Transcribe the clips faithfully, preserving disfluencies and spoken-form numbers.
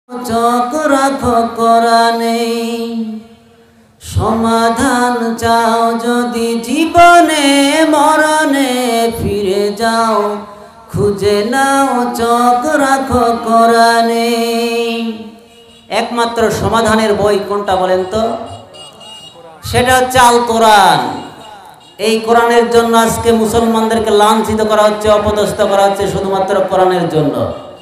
চোখ রাখো কোরআনে, সমাধান চাও যদি জীবনে মরণে, ফিরে যাও খুঁজে নাও চোখ রাখো কোরআনে। একমাত্র সমাধানের বই কোনটা বলেন তো? সেটা হচ্ছে আল কোরআন। এই কোরআনের জন্য আজকে মুসলমানদেরকে লাঞ্ছিত করা হচ্ছে, অপদস্থ করা হচ্ছে শুধুমাত্র কোরআনের জন্য।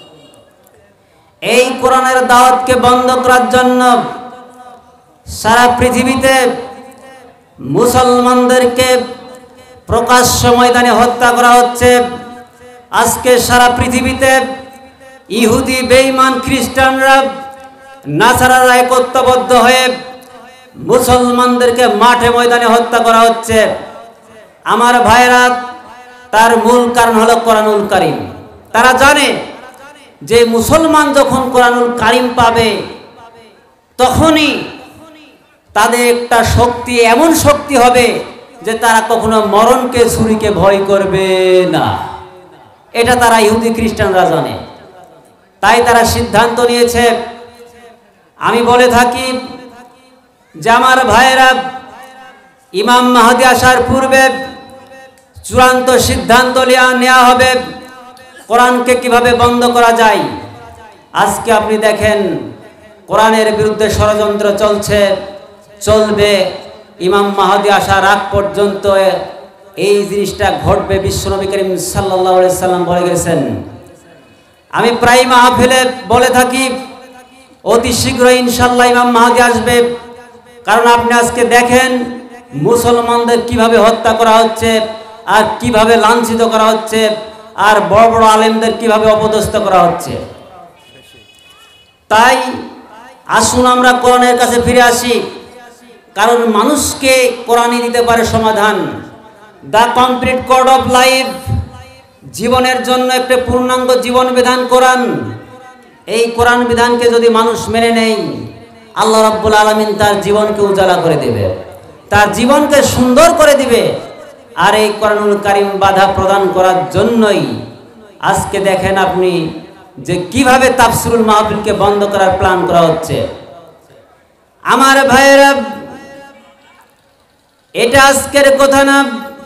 এই কোরআনের দাওয়াতকে বন্ধ করার জন্য সারা পৃথিবীতে মুসলমানদেরকে প্রকাশ্য ময়দানে হত্যা করা হচ্ছে। আজকে সারা পৃথিবীতে ইহুদি, বেঈমান, খ্রিস্টানরা, নাসারারা একত্রবদ্ধ হয়ে মুসলমানদেরকে মাঠে ময়দানে হত্যা করা হচ্ছে। আমার ভাইরা, তার মূল কারণ হলো কোরআনুল কারীম। তারা জানে যে মুসলমান যখন কোরআনুল কারীম পাবে তখনই তাদের একটা শক্তি, এমন শক্তি হবে যে তারা কখনো মরণকে, ছুরিকে ভয় করবে না। এটা তারা ইহুদি খ্রিস্টানরা জানে। তাই তারা সিদ্ধান্ত নিয়েছে, আমি বলে থাকি যে আমার ভাইয়েরা, ইমাম মাহদী আসার পূর্বে চূড়ান্ত সিদ্ধান্ত নেওয়া হবে কোরআনকে কিভাবে বন্ধ করা যায়। আজকে আপনি দেখেন কোরআনের বিরুদ্ধে ষড়যন্ত্র চলছে, চলবে। ইমাম মাহদী আসার আগ পর্যন্ত এই জিনিসটা ঘটবে। বিশ্বনবী করিম সাল্লাল্লাহু আলাইহি সাল্লাম বলে গেছেন। আমি প্রায় মাহফিলে বলে থাকি, অতি শীঘ্রই ইনশাআল্লাহ ইমাম মাহদী আসবে। কারণ আপনি আজকে দেখেন মুসলমানদের কিভাবে হত্যা করা হচ্ছে, আর কিভাবে লাঞ্ছিত করা হচ্ছে, আর বড় বড় আলেমদের কিভাবে অপদস্থ করা হচ্ছে। তাই আসুন আমরা কোরআনের কাছে ফিরে আসি, কারণ মানুষকে কোরআনই দিতে পারে সমাধান। The complete code of life, জীবনের জন্য একটা পূর্ণাঙ্গ জীবন বিধান কোরআন। এই কোরআন বিধানকে যদি মানুষ মেনে নেয়, আল্লাহ রাব্বুল আলামিন তার জীবনকে উজালা করে দেবে, তার জীবনকে সুন্দর করে দিবে। আর এই কোরআনুল কারীম বাধা প্রদান করার জন্যই আজকে দেখেন আপনি যে কিভাবে তাফসিরুল মাহফিলকে বন্ধ করার প্ল্যান করা হচ্ছে। আমার ভাইয়েরা, এটা আজকের কথা না।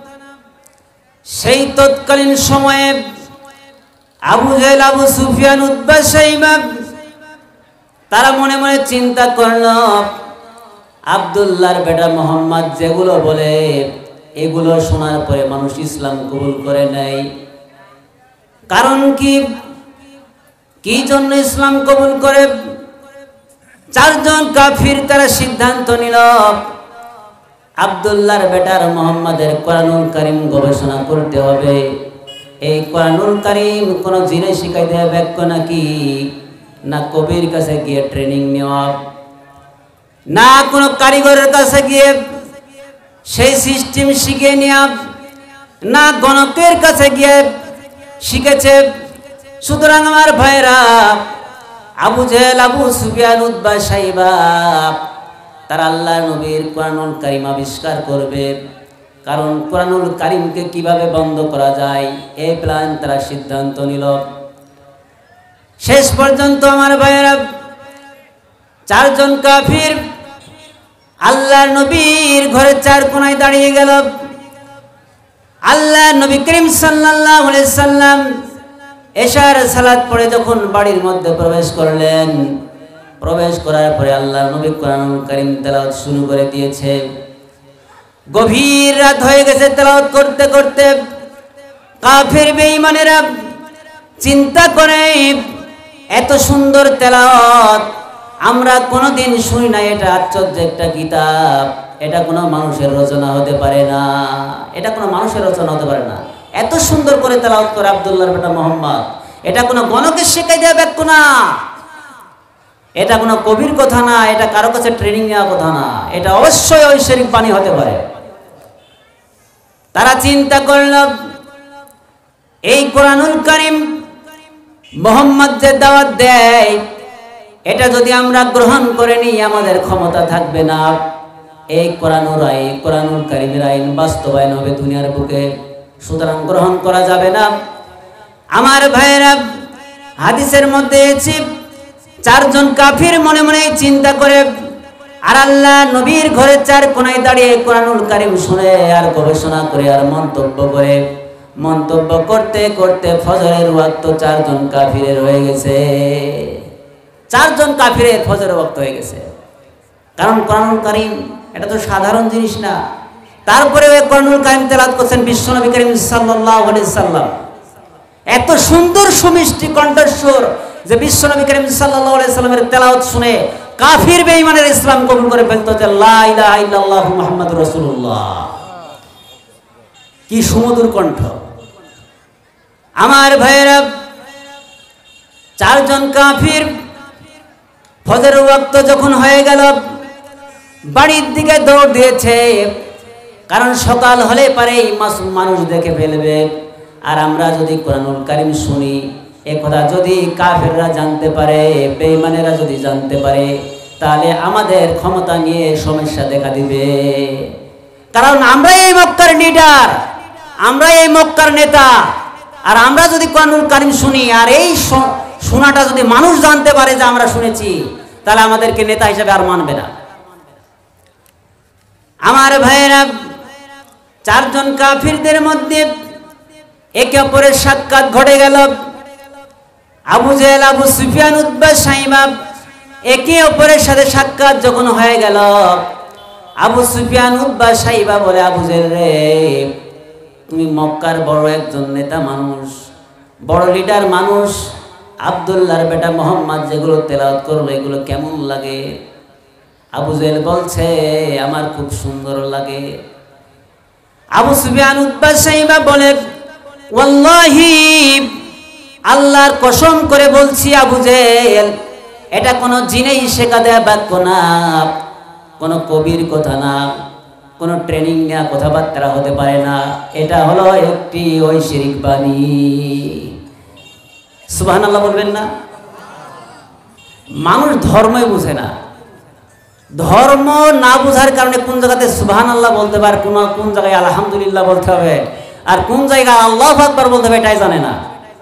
সেই তৎকালীন সময়ে আবু জাহেল, আবু সুফিয়ান, উতবা, শাইবা তারা মনে মনে চিন্তা করল, আব্দুল্লাহর বেটা মোহাম্মদ যেগুলো বলে এগুলো শোনার পরে মানুষ ইসলাম কবুল করে নেয়। কারণ কি কি জন্য ইসলাম কবুল করে? চারজন কাফির তারা সিদ্ধান্ত নিল, আব্দুল্লাহর বেটার মোহাম্মদের কোরআনুল কারীম গবেষণা করতে হবে। এই কোরআনুল কারীম কোন জিনে শিখাই দেওয়া বাক্য নাকি, না কবির কাছে গিয়ে ট্রেনিং নেওয়া, না কোনো কারিগরের কাছে গিয়ে সেই সিস্টেম শিখে নেওয়া, না গণকের কাছে গিয়ে শিখেছে। সুতরাং আমার ভাইরা, আবু জাহেল, আবু সুফিয়ান, উতবা, শাইবা তারা আল্লাহ নবীর কোরআনুল কারীম আবিষ্কার করবে। কারণ কোরআনুল কারীমকে কিভাবে বন্ধ করা যায় এই প্ল্যান তারা সিদ্ধান্ত নিল। শেষ পর্যন্ত আমার ভাইয়েরা, চারজন কাফির আল্লাহ নবীর ঘরের চার কোনায় দাঁড়িয়ে গেল। আল্লাহ নবী করিম সাল্লাল্লাহু আলাইহি সাল্লাম এশার সালাত পড়ে যখন বাড়ির মধ্যে প্রবেশ করলেন, প্রবেশ করার পরে আল্লাহ নবী কোরআনুল কারীম তেলাওয়াত শুরু করে দিয়েছে। গভীর রাত হয়ে গেছে তেলাওয়াত করতে করতে। কাফির বেঈমানেরা চিন্তা করে, এত সুন্দর তেলাওয়াত আমরা কোনোদিন শুনি না, এটা আশ্চর্য একটা কিতাব, এটা কোনো মানুষের রচনা হতে পারে না, এটা কোনো মানুষের রচনা হতে পারে না। এত সুন্দর করে তেলাওয়াত করে আব্দুল্লাহর বেটা মোহাম্মদ, এটা কোনো গণকে শেখাই দেওয়া বাক্য না, এটা কোনো কবির কথা না, এটা কারো কাছে ট্রেনিং নেওয়া কথা না, এটা অবশ্যই ঐশ্বরিক বাণী হতে পারে। তারা চিন্তা করল, এই কোরআনুল কারীম মোহাম্মদ যে দাওয়াত দেয়, এটা যদি আমরা গ্রহণ করে নিই আমাদের ক্ষমতা থাকবে না। এই কোরআনুল আইন, কোরআনুল কারীমের আইন বাস্তবায়ন হবে দুনিয়ার বুকে, সুতরাং গ্রহণ করা যাবে না। আমার ভাইয়েরা, হাদিসের মধ্যে এসেছে চারজন কাফির মনে মনে চিন্তা করে, আর আল্লাহ নবীর ঘরের চার কোনায় দাঁড়িয়ে কোরআনুল কারীম শুনে আর গবেষণা করে আর মন্তব্য করে, মন্তব্য করতে করতে ফজরের ওয়াক্ত চারজন কাফিরের হয়ে গেছে। চারজন কাফিরের ফজরের ওয়াক্ত হয়ে গেছে। কারণ কোরআনুল কারীম এটা তো সাধারণ জিনিস না। তারপরে ওই কোরআনুল কারীম তেলাওয়াত করছেন বিশ্বনবী করিম সাল্লাল্লাহু আলাইহি সাল্লাম। এত সুন্দর সুমিষ্টি কণ্ঠস্বর যে বিশ্বনবী করিম সাল্লাল্লাহু আলাইহি সাল্লামের তেলাওয়াত শুনে কাফির বেঈমানের ইসলাম কবুল করে ফেলতো যে লা ইলাহা ইল্লাল্লাহু মুহাম্মাদুর রাসূলুল্লাহ। কি সুমধুর কণ্ঠ। আমার ভাইয়েরা, চারজন কাফির ফজরের ওয়াক্ত যখন হয়ে গেল বাড়ির দিকে দৌড় দিয়েছে। কারণ সকাল হলে পারেই মাসুম মানুষ দেখে ফেলবে। আর আমরা যদি কোরআনুল কারীম শুনি, এ কথা যদি কাফেররা জানতে পারে, বেঈমানেরা যদি জানতে পারে, তাহলে আমাদের ক্ষমতা নিয়ে সমস্যা দেখা দিবে। কারণ আমরা এই মক্কার লিডার, আমরা এই মক্কার নেতা। আর আমরা যদি কোরআনুল কারীম শুনি আর এই শোনাটা যদি মানুষ জানতে পারে যে আমরা শুনেছি, তাহলে আমাদেরকে নেতা হিসেবে আর মানবে না। আমার ভাইয়েরা, চারজন কাফিরদের মধ্যে একে অপরের সাক্ষাৎ ঘটে গেল। Abu Jahl, Abu Sufyan, Utba, Shaiba একে অপরের সাথে সাক্ষাৎ যখন হয়ে গেল, আবু সুফিয়ান, উতবা, সাইবা বলে, আবু জেহেল রে, তুমি মক্কার বড় একজন নেতা মানুষ, বড় লিডার মানুষ, আব্দুল্লাহর বেটা মোহাম্মদ যেগুলো তেলাওয়াত করলো এগুলো কেমন লাগে? আবু জেহেল বলছে, আমার খুব সুন্দর লাগে। আবু সুফিয়ান, উতবা, সাইবা বলে, ওয়াল্লাহি, আল্লাহর কসম করে বলছি আবু জেহেল, এটা কোনো জিনেই শেখা দেয়া বাক্য না, কোনো কবির কথা না, কোনো ট্রেনিং নেওয়া কথাবার্তা হতে পারে না। এটা হলো একটি ঐশ্বরিক বাণী। সুবহানাল্লাহ বলবেন না? মানুষ ধর্মই বুঝে না। ধর্ম না বুঝার কারণে কোন জায়গাতে সুবহানাল্লাহ বলতে পারে, কোন কোন জায়গায় আলহামদুলিল্লাহ বলতে হবে, আর কোন জায়গায় আল্লাহু আকবার বলতে হবে এটাই জানে না।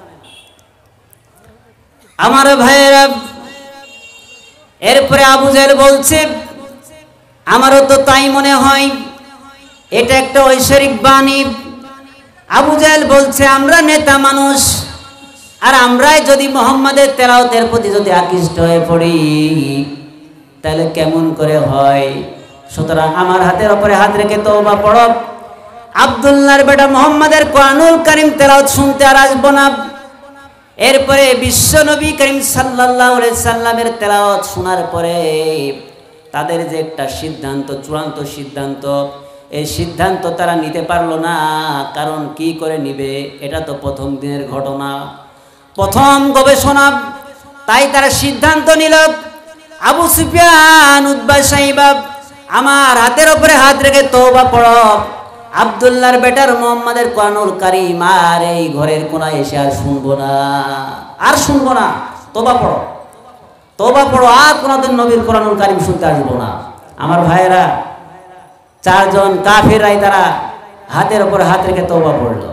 আমার ভাইয়েরা, এরপরে আবু জেহেল বলছে, আমারও তো তাই মনে হয়, এটা একটা ঐশ্বরিক বাণী। আবু জেহেল বলছে, আমরা নেতা মানুষ, আর আমরাই যদি মুহাম্মাদের তেলাওয়াতের প্রতি যদি আকৃষ্ট হয়ে পড়ি, তাহলে কেমন করে হয়? সুতরাং আমার হাতের উপরে হাত রেখে তওবা পড়ো, আব্দুল্লাহর বেটা মুহাম্মাদের কোরআনুল কারীম তেলাওয়াত শুনতে আর আসবো না। এরপরে বিশ্ব নবী করিম সাল্লাল্লাহু আলাইহি সাল্লামের তেলাওয়াত শোনার পরে তাদের যে একটা সিদ্ধান্ত, চূড়ান্ত সিদ্ধান্ত, এই সিদ্ধান্ত তারা নিতে পারলো না। কারণ কি করে নিবে? এটা তো প্রথম দিনের ঘটনা, প্রথম গবেষণা। তাই তারা সিদ্ধান্ত নিল, আবু সুফিয়ান, উতবা, সাইবা, আমার হাতের উপরে হাত রেখে তওবা পড়ো, আব্দুল্লাহর বেটার মুহাম্মাদের কোরআনুল কারীম আর এই ঘরের কোনায় এসে আর শুনবো না, আর শুনবো না, তওবা পড়ো, তওবা পড়ো, আর কোনদিন নবীর কোরআনুল কারীম শুনতে আসবো না। আমার ভাইয়েরা, চারজন কাফিররাই তারা হাতের উপরে হাত রেখে তওবা পড়লো।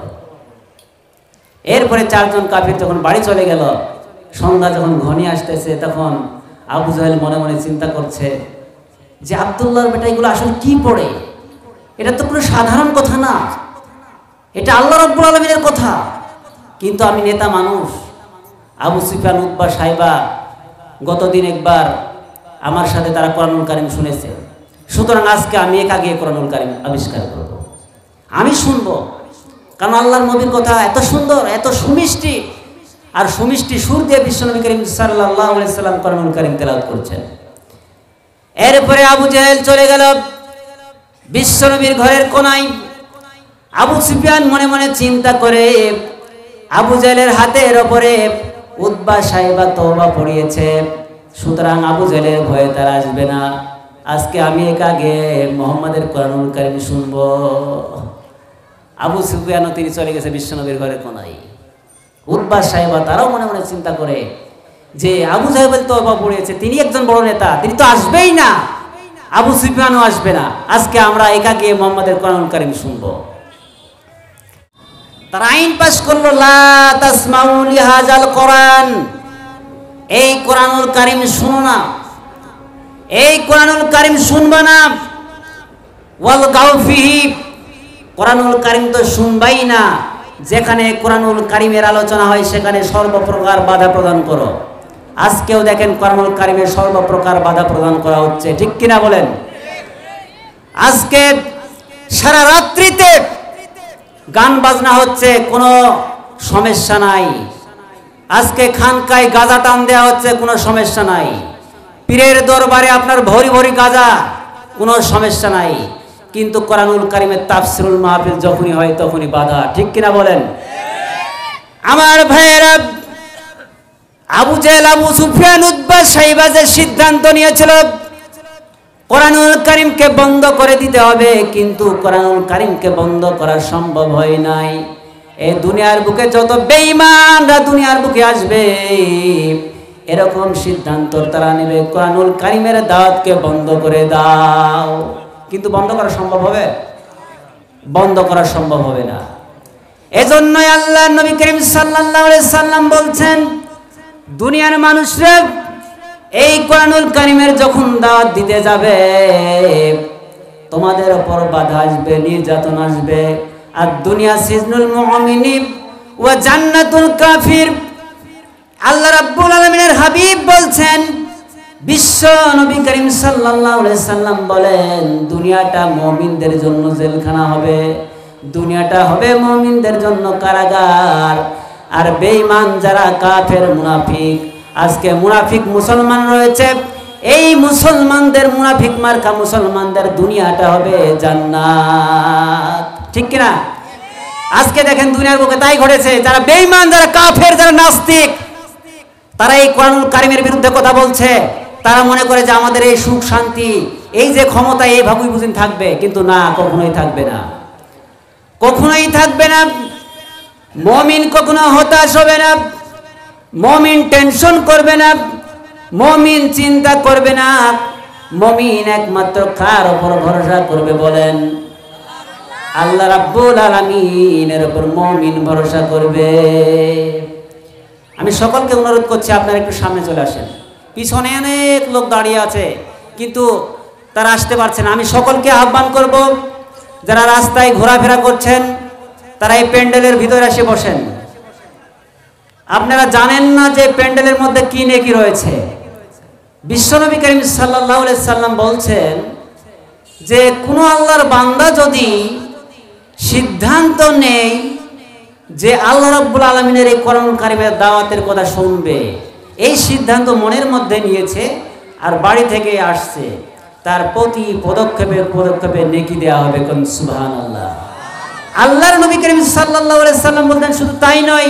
এরপরে চারজন কাফির যখন বাড়ি চলে গেল, সন্ধ্যা যখন ঘনিয়ে আসতেছে, তখন আবু জেহেল মনে মনে চিন্তা করছে যে আব্দুল্লাহর বেটা এগুলো আসলে কি পড়ে? এটা তো কোনো সাধারণ কথা না, এটা আল্লাহ রাব্বুল আলামিনের কথা। কিন্তু আমি নেতা মানুষ, আবু সুফিয়ান, উতবা, সাইবা গতদিন একবার আমার সাথে তারা কোরআনুল কারীম শুনেছে, সুতরাং আজকে আমি একা গিয়ে কোরআনুল কারীম আবিষ্কার করব, আমি শুনবো। কারণ আল্লাহর নবীর কথা এত সুন্দর, এত সুমিষ্টি, আর সুমিষ্টি সুর দিয়ে বিশ্বনবী করিম সাল্লাল্লাহু আলাইহি সাল্লাম কোরআনুল কারীম তেলাওয়াত করছেন। এরপরে আবু জেহেল চলে গেল বিশ্বনবীর ঘরের কোনায়। আবু সুফিয়ান মনে মনে চিন্তা করে, আবু জেহেলের হাতের ওপরে উতবা, সাইবা তওবা পড়িয়েছে, সুতরাং আবু জেহেলের ভয়ে তারা আসবে না। আজকে আমি একা গিয়ে মুহাম্মাদের কোরআনুল কারীম শুনবো। আবু সুফিয়ানও তিনি চলে গেছে বিশ্বনবীর ঘরের কোনায়। উতবা, সাইবা তারাও মনে মনে চিন্তা করে যে আবু জেহেল তওবা পড়িয়েছে, তিনি একজন বড় নেতা, তিনি তো আসবেই না, আবু সুফিয়ানও আসবে না, আজকে আমরা একা গিয়ে মুহাম্মাদের কোরআনুল কারীম শুনবো। তারা আইন পাস করলো, লা তাসমাউ লিহাযাল কোরআন, এই কোরআনুল কারীম শুনো না, এই কোরআনুল কারীম শুনবা না। ওয়াল গাউফিহি, কোরআনুল কারীম তো শুনবাই না, যেখানে কোরআনুল কারীমের আলোচনা হয় সেখানে সর্বপ্রকার বাধা প্রদান করো। আজকেও দেখেন কোরআনুল কারীমের সর্বপ্রকার বাধা প্রদান করা হচ্ছে, ঠিক কিনা বলেন? আজকে সারা রাত্রিতে গান বাজনা হচ্ছে, কোনো সমস্যা নাই। আজকে খানকায় গাঁজা টান দেওয়া হচ্ছে, কোনো সমস্যা নাই। পীরের দরবারে আপনার ভরি ভরি গাঁজা, কোনো সমস্যা নাই। কিন্তু কোরআনুল কারীমের তাফসীরুল মাহফিল যখনই হয় তখনই বাধা, ঠিক কিনা বলেন? আমার ভাইয়েরা, Abu Jahl, Abu Sufyan, Utba, Shaiba যে সিদ্ধান্ত নিয়েছিল কোরআনুল কারীমকে বন্ধ করে দিতে হবে, কিন্তু কোরআনুল কারীমকে বন্ধ করা সম্ভব হয় নাই। এই দুনিয়ার বুকে যত বেঈমানরা দুনিয়ার বুকে আসবে, এরকম সিদ্ধান্ত তারা নেবে কোরআনুল কারীমের দাওয়াতকে বন্ধ করে দাও। কিন্তু বন্ধ করা সম্ভব হবে? বন্ধ করা সম্ভব হবে না। এজন্যই আল্লাহ নবী করিম সাল্লাল্লাহু আলাইহি সাল্লাম বলছেন, দুনিয়ার মানুষরা এই কোরআনুল কারীমের যখন দাওয়াত দিতে যাবে, তোমাদের উপর বাধা আসবে, নির্যাতন আসবে। আর দুনিয়া সিজনুল মুমিনি ওয়া জান্নাতুল কাফির। আল্লাহ রাব্বুল আলামিনের হাবিব বলছেন, বিশ্ব নবী করিম সাল্লাল্লাহু আলাইহি সাল্লাম বলেন, দুনিয়াটা মুমিনদের জন্য জেলখানা হবে, দুনিয়াটা হবে মুমিনদের জন্য কারাগার। আর বেঈমান যারা কাফের, মুনাফিক, আজকে মুনাফিক মুসলমান রয়েছে, এই মুসলমানদের, মুনাফিক মার্কা মুসলমানদের দুনিয়াটা হবে জান্নাত, ঠিক কিনা? আজকে দেখেন দুনিয়ার বুকে তাই ঘটেছে। যারা বেঈমান, যারা কাফের, যারা নাস্তিক, তারা এই কোরআনুল কারীমের বিরুদ্ধে কথা বলছে। তারা মনে করে যে আমাদের এই সুখ শান্তি, এই যে ক্ষমতা, এইভাবেই বুঝিন থাকবে, কিন্তু না, কখনোই থাকবে না, কখনোই থাকবে না। মুমিন কখনো হতাশ হবে না, মুমিন টেনশন করবে না, মুমিন চিন্তা করবে না। মুমিন একমাত্র কার উপর ভরসা করবে বলেন? আল্লাহ রাব্বুল আলামিনের উপর মুমিন ভরসা করবে। আমি সকলকে অনুরোধ করছি, আপনারা একটু সামনে চলে আসেন। পিছনে অনেক লোক দাঁড়িয়ে আছে, কিন্তু তারা আসতে পারছে না। আমি সকলকে আহ্বান করব, যারা রাস্তায় ঘোরাফেরা করছেন, তারা এই প্যান্ডেলের ভিতরে এসে বসেন। আপনারা জানেন না যে প্যান্ডেলের মধ্যে কি নেকি রয়েছে। বিশ্বনবী করিম সাল্লাল্লাহু আলাইহি সাল্লাম বলছেন যে কোন আল্লাহর বান্দা যদি সিদ্ধান্ত নেই যে আল্লাহ রাব্বুল আলামিনের এই কোরআনুল কারীমের দাওয়াতের কথা শুনবে, এই সিদ্ধান্ত মনের মধ্যে নিয়েছে আর বাড়ি থেকে আসছে, তার প্রতি পদক্ষেপে পদক্ষেপে নেকি দেওয়া হবে। কোন সুবহানাল্লাহ। আল্লাহর নবী করিম সাল্লাল্লাহু আলাইহি সাল্লাম বলতেন, শুধু তাই নয়,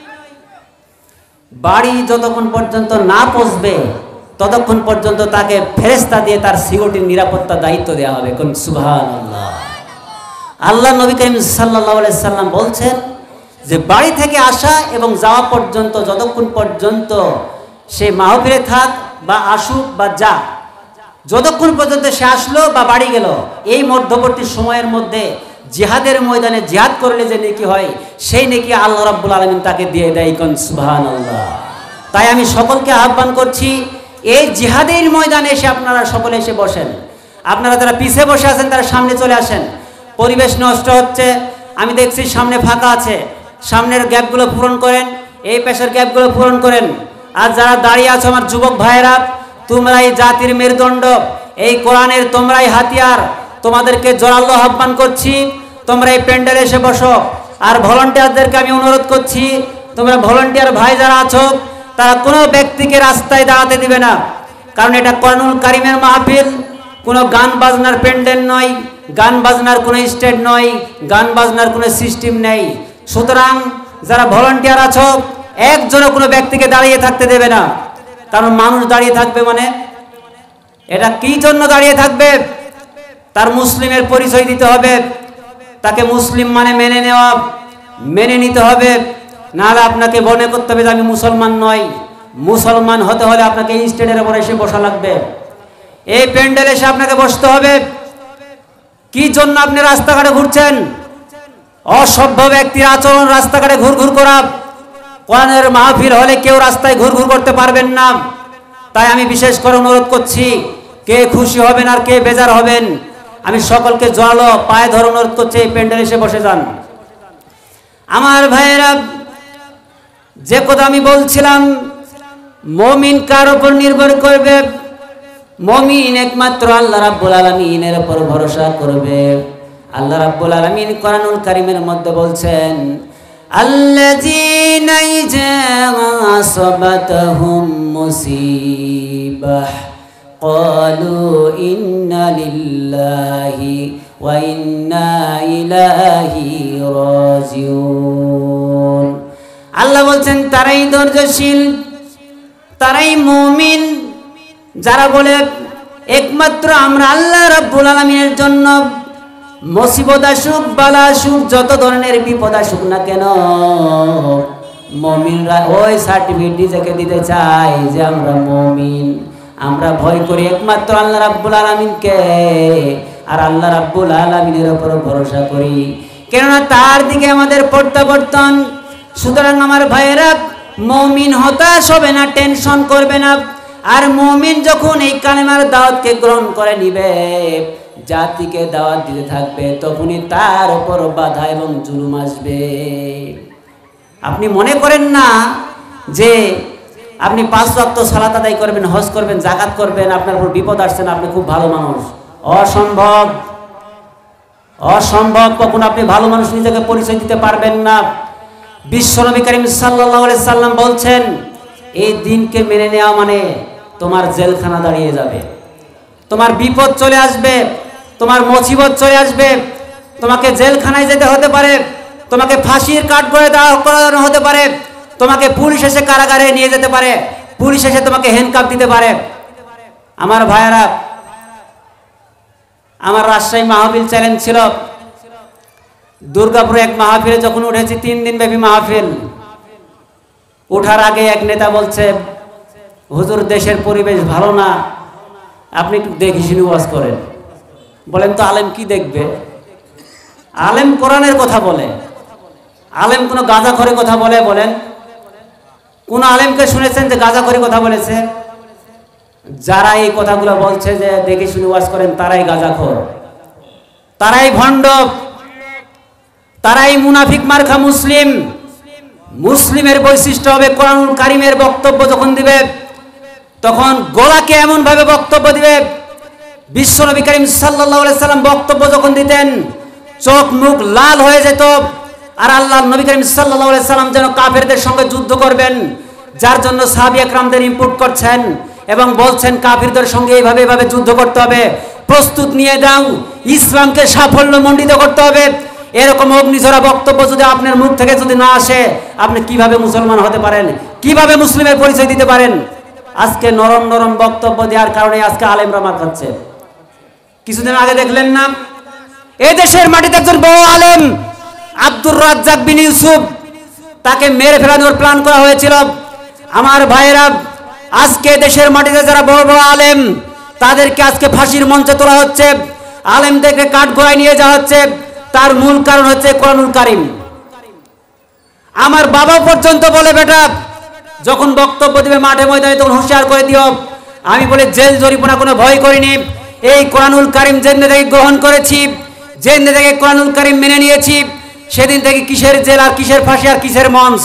বাড়ি যতক্ষণ পর্যন্ত না পৌঁছবে ততক্ষণ পর্যন্ত তাকে ফেরেশতা দিয়ে তার সিকিউরিটির নিরাপত্তা দায়িত্ব দেওয়া হবে। কোন সুবহানাল্লাহ। আল্লাহ নবী করিম সাল্লাল্লাহু আলাইহি সাল্লাম বলছেন যে বাড়ি থেকে আসা এবং যাওয়া পর্যন্ত, যতক্ষণ পর্যন্ত সে মাহফিলে থাক বা আসুক বা যা, যতক্ষণ পর্যন্ত সে আসলো বা বাড়ি গেল, এই মধ্যবর্তী সময়ের মধ্যে জিহাদের ময়দানে জিহাদ করলে যে নেকি হয়, সেই নেকি আল্লাহ রাব্বুল আলামিন তাকে দিয়ে দেয়। কোন সুবহানাল্লাহ। তাই আমি সকলকে আহ্বান করছি, এই জিহাদের ময়দানে এসে আপনারা সকলে এসে বসেন। আপনারা যারা পিছে বসে আছেন তারা সামনে চলে আসেন। পরিবেশ নষ্ট হচ্ছে, আমি দেখছি সামনে ফাঁকা আছে, সামনের গ্যাপগুলো পূরণ করেন, এই পেশের গ্যাপগুলো পূরণ করেন। আর যারা দাঁড়িয়ে আছো আমার যুবক ভাইয়েরা, তোমরাই জাতির মেরুদণ্ড, এই কোরআনের তোমরাই হাতিয়ার। তোমাদেরকে জোরালো আহ্বান করছি, তোমরা এই প্যান্ডেলে এসে বসো। আর ভলান্টিয়ারদেরকে আমি অনুরোধ করছি, তোমরা ভলান্টিয়ার ভাই যারা আছো, তারা কোনো ব্যক্তিকে রাস্তায় দাঁড়াতে দিবে না, কারণ এটা কোরআনুল কারীমের মাহফিল, কোনো গান বাজনার প্যান্ডেল নয়, গান বাজনার কোনো স্টেজ নয়, গান বাজনার কোনো সিস্টেম নেই। সুতরাং যারা ভলান্টিয়ার আছো, একজনও কোনো ব্যক্তিকে দাঁড়িয়ে থাকতে দেবে না, কারণ মানুষ দাঁড়িয়ে থাকবে মানে এটা কি জন্য দাঁড়িয়ে থাকবে? তার মুসলিমের পরিচয় দিতে হবে, তাকে মুসলিম মানে মেনে নেওয়া, মেনে নিতে হবে। নাহলে আপনাকে মনে করতে হবে যে আমি মুসলমান নই। মুসলমান হতে হলে আপনাকে এই স্টেজের উপর এসে বসা লাগবে, এই প্যান্ডেলে এসে আপনাকে বসতে হবে। কি জন্য আপনি রাস্তাঘাটে ঘুরছেন? অসভ্য ব্যক্তির আচরণ, রাস্তাঘাটে ঘুরঘুর করা, কোরআনের মাহফিল হলে কেউ রাস্তায় ঘুরঘুর করতে পারবেন না। তাই আমি বিশেষ করে অনুরোধ করছি, কে খুশি হবেন আর কে বেজার হবেন, আমি সকলকে জড়ালো পায়ে ধরে অনুরোধ করছি, এই প্যান্ডেলে এসে বসে যান। আমার ভাইয়েরা, যে কথা আমি বলছিলাম, মুমিন কার উপর নির্ভর করবে? মুমিন একমাত্র আল্লাহ রাব্বুল আলামিনের উপর ভরসা করবে। আল্লাহ রাব্বুল আলামিন কোরআনুল কারীমের মধ্যে বলছেন, আল্লাযীনা ইযা আসাবাতহুম মুসিবাহ ক্বালু ইন্না লিল্লাহি ওয়া ইন্না ইলাইহি রাজিউন। আল্লাহ বলছেন, তারাই ধৈর্যশীল, তারাই মুমিন যারা বলে একমাত্র আমরা আল্লাহ রাব্বুল আলামিনের জন্য মুসিবত আসুক, বালা আসুক, যত ধরনের বিপদ আসুক না কেন, মুমিনরা ওই সার্টিফিকেট নিজেকে দিতে চায় যে আমরা মুমিন। আমরা ভয় করি একমাত্র আল্লাহ রাব্বুল আলামিনকে, আর আল্লাহ রাব্বুল আলামিনের উপর ভরসা করি, কেননা তার দিকে আমাদের প্রত্যাবর্তন। সুতরাং আমার ভাইয়েরা, মুমিন হতাশ হবে না, টেনশন করবে না। আর মুমিন যখন এই কালেমার দাওয়াতকে গ্রহণ করে নিবে, জাতিকে দাওয়াত দিতে থাকবে, তখনই তার উপর বাধা এবং জুলুম আসবে। আপনি মনে করেন না যে আপনি পাঁচ ওয়াক্ত সালাত আদায় করবেন, হজ করবেন, যাকাত করবেন, আপনার উপর বিপদ আসছে না, আপনি খুব ভালো মানুষ। অসম্ভব, অসম্ভব। কখন আপনি ভালো মানুষ নিজেকে পরিচয় দিতে পারবেন না। বিশ্বনবী করিম সাল্লাল্লাহু আলাইহি সাল্লাম বলছেন, এই দিনকে মেনে নেওয়া মানে তোমার জেলখানা দাঁড়িয়ে যাবে, তোমার বিপদ চলে আসবে, তোমার মুসিবত চলে আসবে, তোমাকে জেলখানায় যেতে হতে পারে, তোমাকে ফাঁসির কাঠগড়ায় দাঁড় করানো হতে পারে, তোমাকে পুলিশ এসে কারাগারে নিয়ে যেতে পারে, পুলিশ এসে তোমাকে হ্যান্ডকাপ দিতে পারে। আমার ভাইয়েরা, আমার রাজশাহী মাহফিল চ্যালেঞ্জ ছিল, দুর্গাপুরে এক মাহফিলে যখন উঠেছি, তিন দিন ব্যাপী মাহফিল, ওঠার আগে এক নেতা বলছে, হুজুর দেশের পরিবেশ ভালো না, আপনি একটু দেখি শুনে ওয়াজ করেন। বলেন তো আলেম কি দেখবে? আলেম কোরআনের কথা বলে, আলেম কোনো গাঁজাখোরের কথা বলে? বলেন, কোন আলেমকে শুনেছেন যে গাঁজাখোরের কথা বলেছে? যারা এই কথাগুলো বলছে যে দেখে শুনে ওয়াজ করেন, তারাই গাঁজাখোর, তারাই ভণ্ড, তারাই মুনাফিক মার্কা মুসলিম। মুসলিমের বৈশিষ্ট্য হবে কোরআনুল কারীমের বক্তব্য যখন দিবে, তখন গলাকে এমন ভাবে বক্তব্য দিবে। বিশ্বনবী করিম সাল্লাল্লাহু আলাইহি সাল্লাম বক্তব্য যখন দিতেন, চোখ মুখ লাল হয়ে যেত। আর আল্লাহ নবী করিম সাল্লাল্লাহু আলাইহি সাল্লাম যেন কাফেরদের সঙ্গে যুদ্ধ করবেন, যার জন্য সাহাবী একরামদের ইম্পোর্ট করছেন এবং বলছেন কাফেরদের সঙ্গে এইভাবে এইভাবে যুদ্ধ করতে হবে, প্রস্তুত নিয়ে দাও, ইসলামকে সাফল্য মণ্ডিত করতে হবে। এরকম অগ্নিঝরা বক্তব্য যদি আপনার মুখ থেকে যদি না আসে, আপনি কিভাবে মুসলমান হতে পারেন? কিভাবে মুসলিমের পরিচয় দিতে পারেন? আজকে নরম নরম বক্তব্য দেওয়ার কারণে আজকে আলেমরা মার খাচ্ছে। কিছুদিন আগে দেখলেন না, এই দেশের মাটিতে একজন বড় আলেম আব্দুর রাজ্জাক বিন ইউসুফ, তাকে মেরে ফেলানোর প্ল্যান করা হয়েছিল। আমার ভাইয়েরা, আজকে দেশের মাটিতে যারা বড় বড় আলেম, তাদেরকে আজকে ফাঁসির মঞ্চে তোলা হচ্ছে, আলেমদেরকে কাঠগড়ায় নিয়ে যাওয়া হচ্ছে। তার মূল কারণ হচ্ছে কোরআনুল কারীম। আমার বাবা পর্যন্ত বলে, বেটা যখন বক্তব্য দিবে মাঠে ময়দানে তখন হুঁশিয়ার করে দিও। আমি বলে জেল জরিমানা কোনো ভয় করিনি, এই কোরআনুল কারীম যেদিন থেকে গ্রহণ করেছি, যেদিন থেকে কোরআনুল কারীম মেনে নিয়েছি, সেদিন থেকে কিসের জেল আর কিসের ফাঁসি আর কিসের মঞ্চ।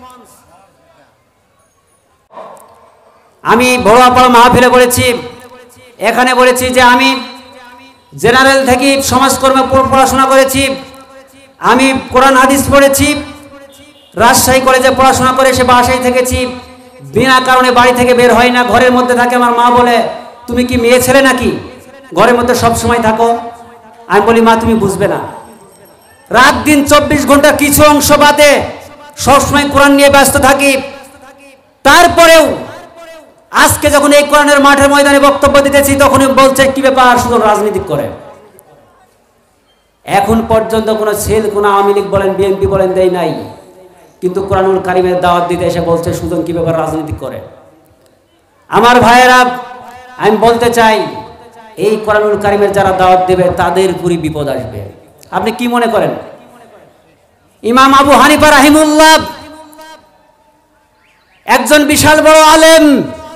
আমি বড়ুয়াপাড়া মাহফিলে বলেছি, এখানে বলেছি যে আমি জেনারেল থেকে সমাজকর্মে পড়াশোনা করেছি, আমি কোরআন হাদিস পড়েছি, রাজশাহী কলেজে পড়াশোনা করে সে বাসায় থেকেছি, বিনা কারণে বাড়ি থেকে বের হয় না, ঘরের মধ্যে থাকে। আমার মা বলে, তুমি কি মেয়ে ছেলে নাকি, ঘরের মধ্যে সব সময় থাকো? আমি বলি, মা তুমি বুঝবে না, রাত দিন চব্বিশ ঘন্টা কিছু অংশ বাদে সবসময় কোরআন নিয়ে ব্যস্ত থাকি। তারপরেও আজকে যখন এই কোরআনের মাঠের ময়দানে বক্তব্য দিতেছি, তখনই বলছে কি ব্যাপার, শুধু রাজনীতি করে। এখন পর্যন্ত কোনো সেল, কোনো আওয়ামী লীগ বলেন, বিএনপি বলেন, দেয় নাই, কিন্তু কোরআনুল কারীমের দাওয়াত দিতে এসে বলছে সুজন কি ব্যাপার, রাজনীতি করে। আমার ভাইয়েরা, আমি বলতে চাই, এই কোরআনুল কারীমের যারা দাওয়াত দেবে তাদের পুরি বিপদ আসবে। আপনি কি মনে করেন? ইমাম আবু হানিফা রাহিমাহুল্লাহ একজন বিশাল বড় আলেম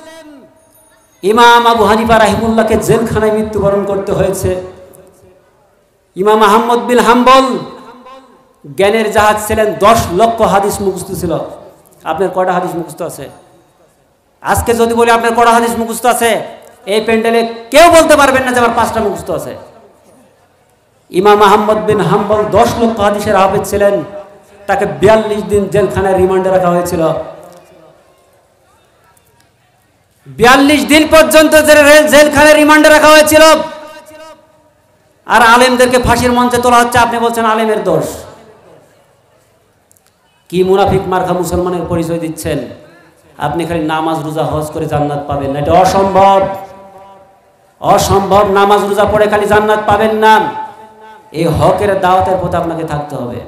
ইমাম আবু হানিফা রাহিমাহুল্লাহকে জেলখানায় মৃত্যুবরণ করতে হয়েছে। ইমাম আহমদ বিন হাম্বল জ্ঞানের জাহাজ ছিলেন, দশ লক্ষ হাদিস মুখস্থ ছিল। আপনার কয়টা হাদিস মুখস্থ আছে? আজকে যদি বলি আপনার কয়টা হাদিস মুখস্থ আছে, এই প্যান্ডেলে কেউ বলতে পারবেন না যে আমার পাঁচটা মুখস্থ আছে। ইমাম আহমদ বিন হাম্বল দশ লক্ষ হাদিসের হাফেজ ছিলেন, তাকে বিয়াল্লিশ দিন জেলখানায় রিমান্ডে রাখা হয়েছিল। বিয়াল্লিশ দিন পর্যন্ত জেলখানায় রিমান্ডে রাখা হয়েছিল, আর আলেমদেরকে ফাঁসির মঞ্চে তোলা হচ্ছে। আপনি বলছেন আলেমের দোষ। কি মুনাফিক মার্কা মুসলমানের পরিচয় দিচ্ছেন? আপনি খালি নামাজ রোজা হজ করে জান্নাত পাবেন না, এটা অসম্ভব। অসম্ভব। নামাজ রোজা পড়ে খালি জান্নাত পাবেন না, এই হকের দাওয়াতের পথে আপনাকে থাকতে হবে।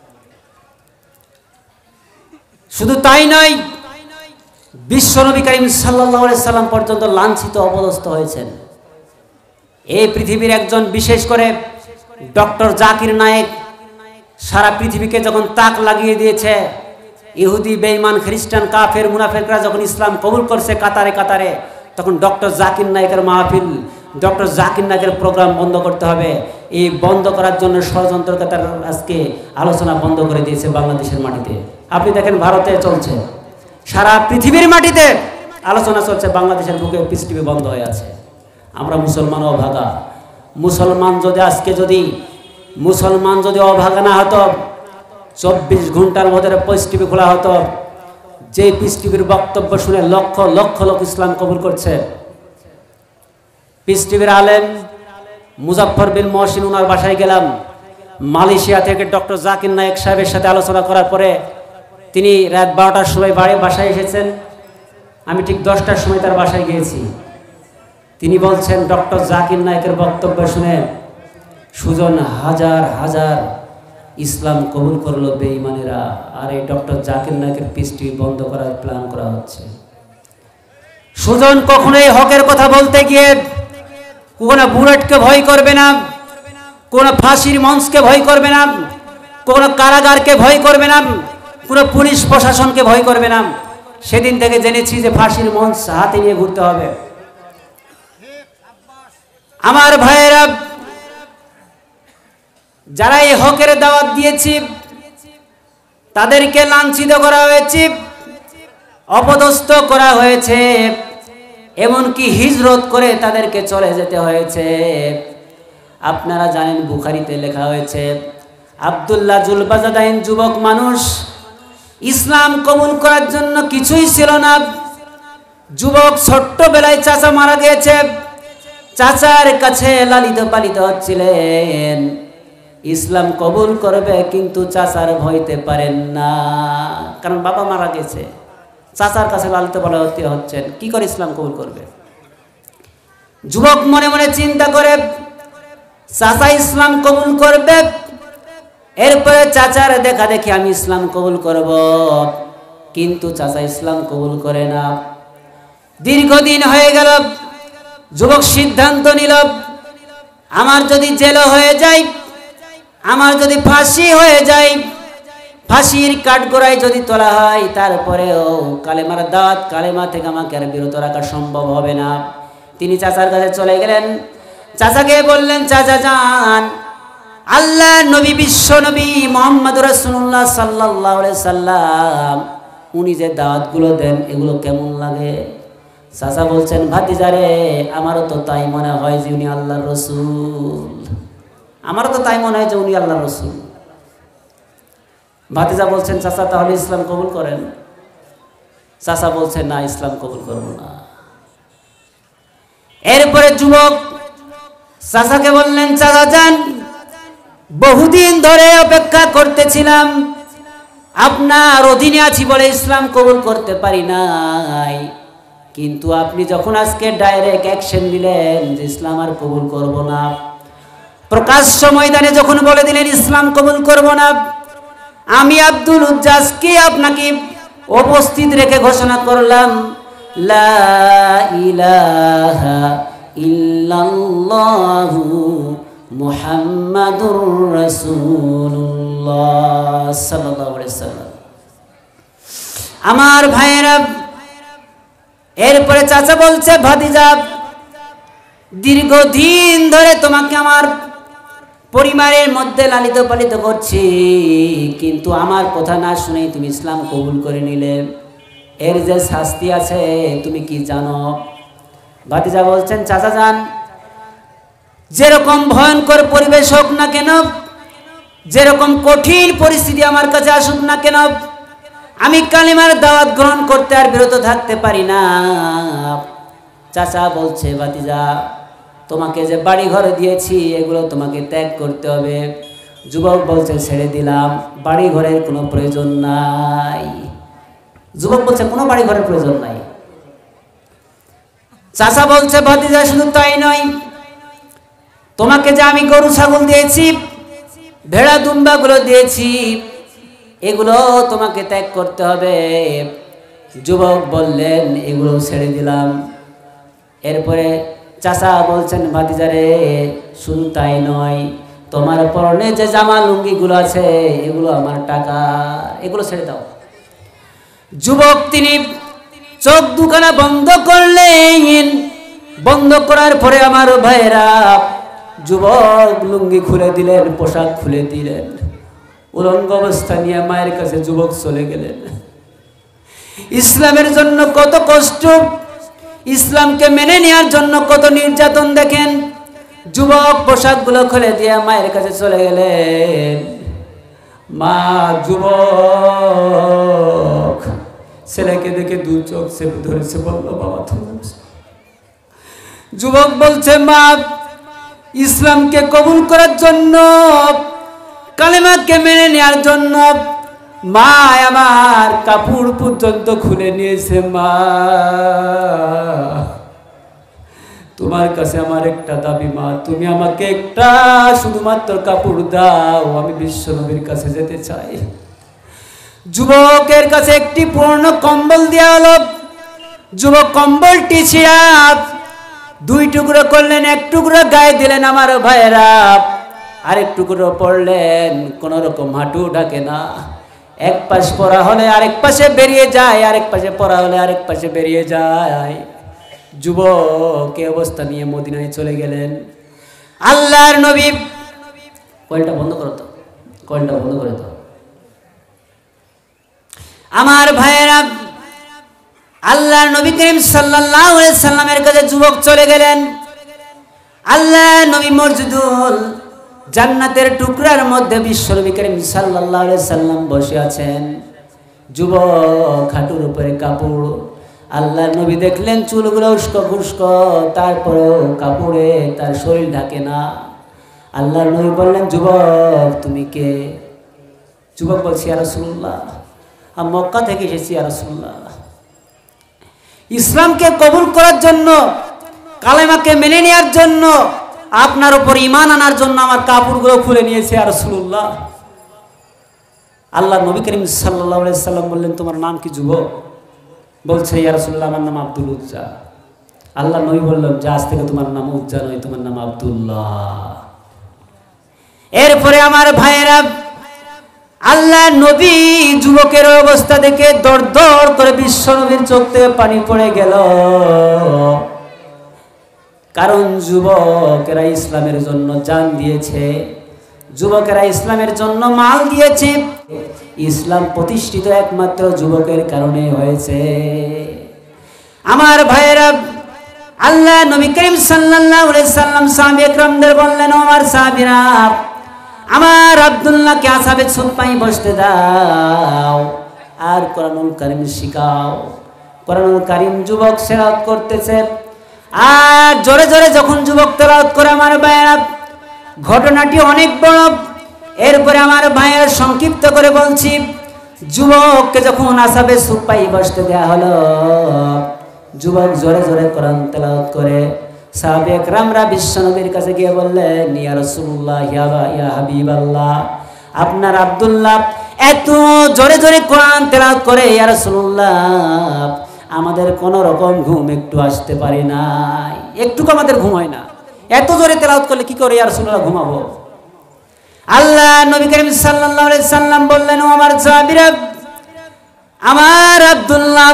শুধু তাই নয়, বিশ্বনবী করিম সাল্লাল্লাহু আলাইহি সাল্লাম পর্যন্ত লাঞ্ছিত অপদস্থ হয়েছেন। এই পৃথিবীর একজন, বিশেষ করে ডক্টর জাকির নায়েক সারা পৃথিবীকে যখন তাক লাগিয়ে দিয়েছে, ইহুদি বেঈমান খ্রিস্টান কাফের মুনাফিকরা যখন ইসলাম কবুল করছে কাতারে কাতারে, তখন ডক্টর জাকির নায়েকের মাহফিল, ডক্টর জাকির নায়েকের প্রোগ্রাম বন্ধ করতে হবে। এই বন্ধ করার জন্য ষড়যন্ত্রকারীরা আজকে আলোচনা বন্ধ করে দিয়েছে বাংলাদেশের মাটিতে। আপনি দেখেন ভারতে চলছে, সারা পৃথিবীর মাটিতে আলোচনা চলছে, বাংলাদেশের বুকে পিস টিভি বন্ধ হয়ে আছে। আমরা মুসলমান অভাগা। মুসলমান যদি আজকে যদি মুসলমান যদি অভাগা না হতো, চব্বিশ ঘন্টার মধ্যে পিস টিভি খোলা হতো, যে পিস টিভির বক্তব্য শুনে লক্ষ লক্ষ লোক ইসলাম কবুল করছে। পিস টিভির আলেম মুজাফফর বিন মহসিন, ওনার বাসায় গেলাম। মালয়েশিয়া থেকে ডক্টর জাকির নায়েক সাহেবের সাথে আলোচনা করার পরে তিনি রাত বারোটার সময় বাড়ি বাসায় এসেছেন। আমি ঠিক দশটার সময় তার বাসায় গিয়েছি। তিনি বলছেন ডক্টর জাকির নায়েকের বক্তব্য শুনে সুজন হাজার হাজার ইসলাম কবুল করলো বেঈমানেরা, আর এই ডক্টর জাকির নায়েকের পিস টিভি বন্ধ করার প্ল্যান করা হচ্ছে। সুজন কখনোই হকের কথা বলতে গিয়ে কোনো বুলেটকে ভয় করবে না, কোনো ফাঁসির মঞ্চকে ভয় করবে না, কোনো কারাগারকে ভয় করবে না, কোনো পুলিশ প্রশাসনকে ভয় করবে না। সেদিন থেকে জেনেছি যে ফাঁসির মঞ্চ হাতে নিয়ে ঘুরতে হবে। আমার ভাইয়েরা, যারা এই হকের দাওয়াত দিয়েছি তাদেরকে লাঞ্ছিত করা হয়েছে, অপদস্থ করা হয়েছে, এমনকি হিজরত করে তাদেরকে চলে যেতে হয়েছে। আপনারা জানেন বুখারীতে লেখা হয়েছে, আব্দুল্লাহ জুলবাজাদাইন যুবক মানুষ, ইসলাম কবুল করার জন্য কিছুই ছিল না। যুবক ছোট্টবেলায় চাচা মারা গিয়েছে, চাচার কাছে লালিত পালিত হচ্ছিলেন। ইসলাম কবুল করবে কিন্তু চাচার ভয়তে পারেন না, কারণ বাবা মারা গেছে, চাচার কাছে লালিত পালিত হচ্ছেন, কি করে ইসলাম কবুল করবে? যুবক মনে মনে চিন্তা করে চাচা ইসলাম কবুল করবে, এরপরে চাচার দেখা দেখি আমি ইসলাম কবুল করব, কিন্তু চাচা ইসলাম কবুল করে না। দীর্ঘদিন হয়ে গেল, যুবক সিদ্ধান্ত নিল আমার যদি জেল হয়ে যায়, আমার যদি ফাঁসি হয়ে যায়, ফাঁসির কাঠগড়ায় যদি তোলা হয়, তারপরেও কালেমার দাওয়াত, কালেমা থেকে আমাকে আর বিরত রাখা সম্ভব হবে না। তিনি চাচার কাছে চলে গেলেন, চাচাকে বললেন, চাচা যান, আল্লাহ নবী, বিশ্ব নবী মুহাম্মদ রাসূলুল্লাহ সাল্লাল্লাহু আলাইহি সাল্লাম উনি যে দাওয়াতগুলো দেন এগুলো কেমন লাগে? চাচা বলছেন, ভাতিজারে আমারও তো তাই মনে হয় যে উনি আল্লাহর রসুল, আমারও তো তাই মনে হয় যে উনি আল্লাহর রসুল। ভাতিজা বলছেন, চাচা তাহলে ইসলাম কবুল করেন। চাচা বলছেন, না ইসলাম কবুল করব না। এরপরে যুবক চাচাকে বললেন, চাচা যান, বহুদিন ধরে অপেক্ষা করতেছিলাম, আপনার অধীনে আছি বলে ইসলাম কবুল করতে পারি নাই, কিন্তু আপনি যখন আজকে ডাইরেক্ট অ্যাকশন দিলেন যে ইসলাম আর কবুল করব না, প্রকাশ্য ময়দানে যখন বলে দিলেন ইসলাম কবুল করব না, আমি আব্দুল উজ্জাজকে আপনাকে উপস্থিত রেখে ঘোষণা করলাম, লা ইলাহা ইল্লাল্লাহু মুহাম্মাদুর রাসূলুল্লাহ সাল্লাল্লাহু আলাইহি সাল্লাম। আমার ভাইয়েরা, এরপরে চাচা বলছে, ভাতিজা দীর্ঘদিন ধরে তোমাকে আমার পরিবারের মধ্যে লালিত পালিত করছি, কিন্তু আমার কথা না শুনেই তুমি ইসলাম কবুল করে নিলে, এর যে শাস্তি আছে তুমি কি জানো? ভাতিজা বলছেন, চাচা যান, যেরকম ভয়ঙ্কর পরিবেশ হোক না কেন, যেরকম কঠিন পরিস্থিতি আমার কাছে আসুক না কেন, আমি কালিমার দাওয়াত গ্রহণ করতে আর বিরত থাকতে পারি না। চাচা বলছে, ভাতিজা তোমাকে যে বাড়ি ঘরে দিয়েছি এগুলো তোমাকে ত্যাগ করতে হবে। যুবক বলছে, ছেড়ে দিলাম, বাড়ি ঘরের কোনো প্রয়োজন নাই। যুবক বলছে, কোনো বাড়ি ঘরের প্রয়োজন নাই। চাচা বলছে, ভাতিজা শুধু তাই নয়, তোমাকে যে আমি গরু ছাগল দিয়েছি, ভেড়া দুম্বাগুলো দিয়েছি, এগুলো তোমাকে ত্যাগ করতে হবে। যুবক বললেন, এগুলো ছেড়ে দিলাম। এরপরে চাচা বলছেন, ভাতিজারে শুধু তাই নয়, তোমার পরনে যে জামা লুঙ্গিগুলো আছে এগুলো আমার টাকা, এগুলো ছেড়ে দাও। যুবক তিনি চোখ দুখানা বন্ধ করলেন। বন্ধ করার পরে আমার ভাইয়েরা, যুবক লুঙ্গি খুলে দিলেন, পোশাক খুলে দিলেন, উলঙ্গ অবস্থা নিয়ে মায়ের কাছে যুবক চলে গেলেন। ইসলামের জন্য কত কষ্ট, ইসলামকে মেনে নেওয়ার জন্য কত নির্যাতন দেখেন। যুবক পোশাকগুলো খুলে দিয়ে মায়ের কাছে চলে গেলেন। মা যুবক ছেলেকে দেখে দু চোখ চেপে ধরেছে, বলল, বাবা তুমি। যুবক বলছে, মা ইসলামকে কবুল করার জন্য, কালেমাকে মেনে নেওয়ার জন্য মা আমার কাপড় পর্যন্ত খুলে নিয়েছে। মা তোমার কাছে আমার একটা দাবি, মা তুমি আমাকে একটা শুধুমাত্র কাপড় দাও, আমি বিশ্ব নবীর কাছে যেতে চাই। যুবকের কাছে একটি পূর্ণ কম্বল দেওয়া হলো। যুবক কম্বলটি ছিঁড়া দুই টুকরো করলেন, এক টুকরো গায়ে দিলেন আমার ভাইয়েরা, আরেক টুকরো পড়লেন, কোন রকম হাঁটু ঢাকে না। এক পাশ পড়া হলে আরেক পাশে বেরিয়ে যায়, আরেক পাশে পড়া হলে আরেক পাশে বেরিয়ে যায়। যুবক এই অবস্থা নিয়ে মদিনায় চলে গেলেন। আল্লাহর নবী, কয়েলটা বন্ধ করো তো, কয়েলটা বন্ধ করে দাও। আমার ভাইয়েরা, আল্লাহর নবী করিম সাল্লাল্লাহু আলাইহি সাল্লামের কাছে যুবক চলে গেলেন। আল্লাহর নবী মসজিদুল জান্নাতের টুকরার মধ্যে বিশ্ব নবী করিম সাল্লাল্লাহু আলাইহি সাল্লাম বসে আছেন। যুবক হাঁটুর উপরে কাপড়। আল্লাহর নবী দেখলেন চুলগুলো উস্কো খুস্কো, তারপরেও কাপড়ে তার শরীর ঢাকে না। আল্লাহর নবী বললেন, যুবক তুমি কে? যুবক বলছে, ইয়া রাসূলুল্লাহ, আমি মক্কা থেকে এসেছি ইয়া রাসূলুল্লাহ। ইসলামকে কবুল করার জন্য, কালেমাকে মেনে নেওয়ার জন্য, আপনার উপর ঈমান আনার জন্য আমার কাপড়গুলো খুলে নিয়েছে ইয়া রাসূলুল্লাহ। আল্লাহ নবী করিম সাল্লাল্লাহু আলাইহি সাল্লাম বললেন, তোমার নাম কি যুবক? বলছে, ইয়া রাসূলুল্লাহ, আমার নাম আব্দুল উজ্জা। আল্লাহ নবী বললেন, যে আজ থেকে তোমার নাম উজ্জা নয়, তোমার নাম আব্দুল্লাহ। এরপরে আমার ভাইয়েরা, আল্লাহ নবী যুবকের অবস্থা দেখে দর দর করে বিশ্ব নবীর চোখ থেকে পানি পড়ে গেল। কারণ যুবকেরা ইসলামের জন্য জান দিয়েছে, যুবকেরা ইসলামের জন্য মাল দিয়েছে। ইসলাম প্রতিষ্ঠিত একমাত্র যুবকের কারণে হয়েছে। আমার ভাইয়েরা, আল্লাহ নবী করিম সাল্লাল্লাহু আলাইহি সাল্লাম সাহাবী একরামদের বললেন, আমার সাহাবীরা, আমার আব্দুল্লাহকে আসহাবে সুফফায় বসতে দাও আর কোরআনুল কারীম শিখাও। কোরআনুল কারীম যুবক তেলাওয়াত করতেছে, আর জোরে জোরে যখন যুবক তেলাওয়াত করে আমার ভাইয়েরা, ঘটনাটি অনেক বড়। এরপরে আমার ভাইয়েরা সংক্ষিপ্ত করে বলছি, যুবককে যখন আসহাবে সুফফায় বসতে দেয়া হলো, যুবক জোরে জোরে কোরআন তেলাওয়াত করে। সাহাবে একরামরা বিশ্বনবীর কাছে গিয়ে বললেন, ইয়া রাসূলুল্লাহ, ইয়া হাবিবাল্লাহ, আপনার আব্দুল্লাহ এত জোরে জোরে কোরআন তেলাওয়াত করে, ইয়া রাসূলুল্লাহ, আমাদের কোন রকম ঘুম একটু আসতে পারে না, একটুকু আমাদের ঘুম হয় না, এত জোরে তেলাওয়াত করলে কি করে ইয়া রাসূলুল্লাহ ঘুমাবো? আল্লাহ নবী করিম সাল্লাল্লাহু আলাইহি সাল্লাম বললেন, ও আমার সাহাবীরা, আমার আব্দুল্লাহ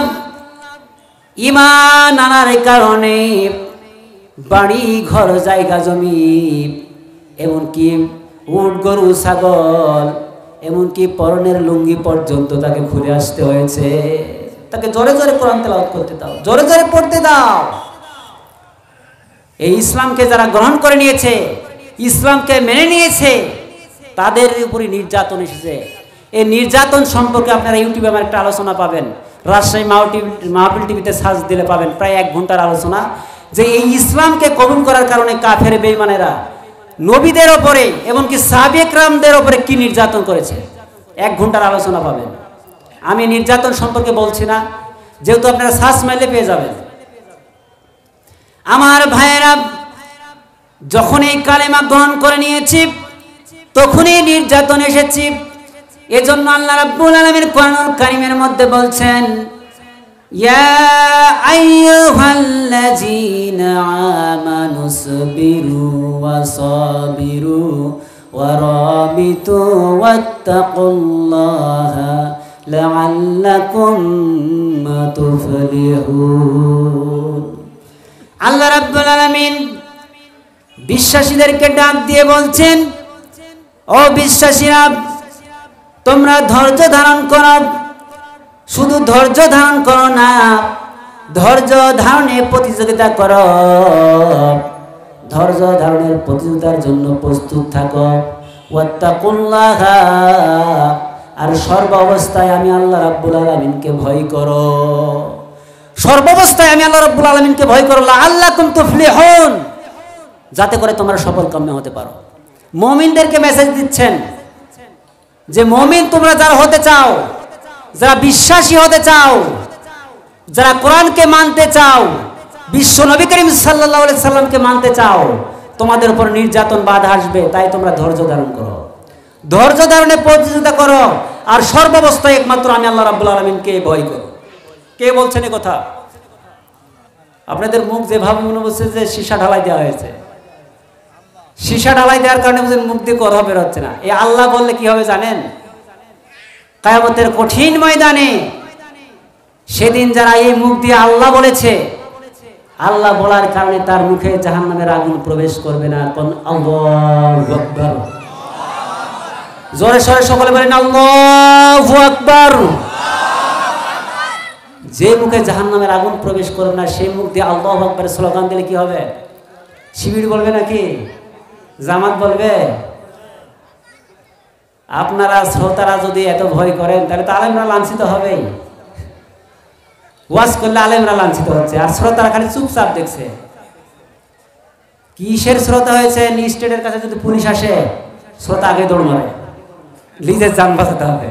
ঈমান আনার কারণে বাড়ি ঘর জায়গা জমি এমনকি উট গরু ছাগল এমনকি পরনের লুঙ্গি পর্যন্ত তাকে ঘুরে আসতে হয়েছে। তাকে জোরে জোরে কোরআন তেলাওয়াত করতে দাও, জোরে জোরে পড়তে দাও। এই ইসলামকে যারা গ্রহণ করে নিয়েছে, ইসলামকে মেনে নিয়েছে, তাদের উপরে নির্যাতন এসেছে। এই নির্যাতন সম্পর্কে আপনারা ইউটিউবে আমার একটা আলোচনা পাবেন, রাজশাহী মাহফিল টিভিতে সার্চ দিলে পাবেন, প্রায় এক ঘন্টার আলোচনা, যে এই ইসলামকে কবুল করার কারণে কাফের বেঈমানেরা নবীদের ওপরে এমনকি সাহাবা একরামদের ওপরে কি নির্যাতন করেছে। এক ঘন্টার আলোচনা পাবেন। আমি নির্যাতন সম্পর্কে বলছি না, যেহেতু আপনারা সার্চ মারলে পেয়ে যাবেন। আমার ভাইয়েরা, যখন এই কালেমা গ্রহণ করে নিয়েছি তখনই নির্যাতন এসেছি। এজন্য আল্লাহ রাব্বুল আলামিন কোরআনুল কারীমের মধ্যে বলছেন, ইয়া আইয়ুহাল্লাযীনা আমানুসবিরু ওয়া সাবিরু ওয়া রাবিতু ওয়াত্তাকুল্লাহা লাআল্লাকুম তুফলিহুন। আল্লাহ রাব্বুল আলামিন বিশ্বাসীদেরকে ডাক দিয়ে বলছেন, ও বিশ্বাসীরা, তোমরা ধৈর্য ধারণ করো। শুধু ধৈর্য ধারণ করো না, ধৈর্য ধারণে প্রতিযোগিতা করো। ধৈর্য ধারণের প্রতিযোগিতার জন্য প্রস্তুত থাকো। ওয়াত্তাকুল্লাহ, আর সর্ব অবস্থায় আমি আল্লাহ রাব্বুল আলামিনকে ভয় করো। সর্বাবস্থায় আমি আল্লাহ রাব্বুল আলামিনকে ভয় করো, লাআল্লাকুম তুফলিহুন, যাতে করে তোমরা সফল কাম্য হতে পারো। মুমিনদেরকে মেসেজ দিচ্ছেন যে মুমিন তোমরা যারা হতে চাও, যারা বিশ্বাসী হতে চাও, যারা কোরআনকে মানতে চাও, বিশ্ব নবী করিম সাল্লাল্লাহু আলাইহি সাল্লামকে মানতে চাও, তোমাদের উপর নির্যাতন বাধা আসবে, তাই তোমরা ধৈর্য ধারণ করো। ধৈর্য ধারণে প্রতিযোগিতা করো, আর সর্বাবস্থায় একমাত্র আমি আল্লাহ রাব্বুল আলামিনকে ভয় করো। কে বলছেন এই কথা? আপনাদের মুখ যেভাবে মনে হচ্ছে যে সীসা ঢালাই দেওয়া হয়েছে। সীসা ঢালাই দেওয়ার কারণে বুঝেন মুখ দিয়ে কথা বের হচ্ছে না। এই আল্লাহ বললে কি হবে জানেন? কিয়ামতের কঠিন ময়দানে সেদিন যারা এই মুখ দিয়ে আল্লাহ বলেছে, আল্লাহ বলার কারণে তার মুখে জাহান্নামের আগুন প্রবেশ করবে না। কোন আল্লাহু আকবার, জোরে সোরে সকলে বলেন আল্লাহু আকবার। যে মুখে জাহান্নামের আগুন প্রবেশ করবে না, সেই মুখ দিয়ে আল্লাহু আকবার স্লোগান দিলে কি হবে? শিবির বলবে নাকি? জামাত বলবে? আপনারা শ্রোতারা যদি এত ভয় করেন তাহলে তো আলেমরা লাঞ্ছিত হবেই। ওয়াজ করলে আলেমরা লাঞ্ছিত হচ্ছে, আর শ্রোতারা খালি চুপচাপ দেখছে। কিসের শ্রোতা হয়েছে? স্টেটের কাছে যদি পুলিশ আসে, শ্রোতা আগে দৌড় মারে, নিজের যান বাঁচাতে হবে।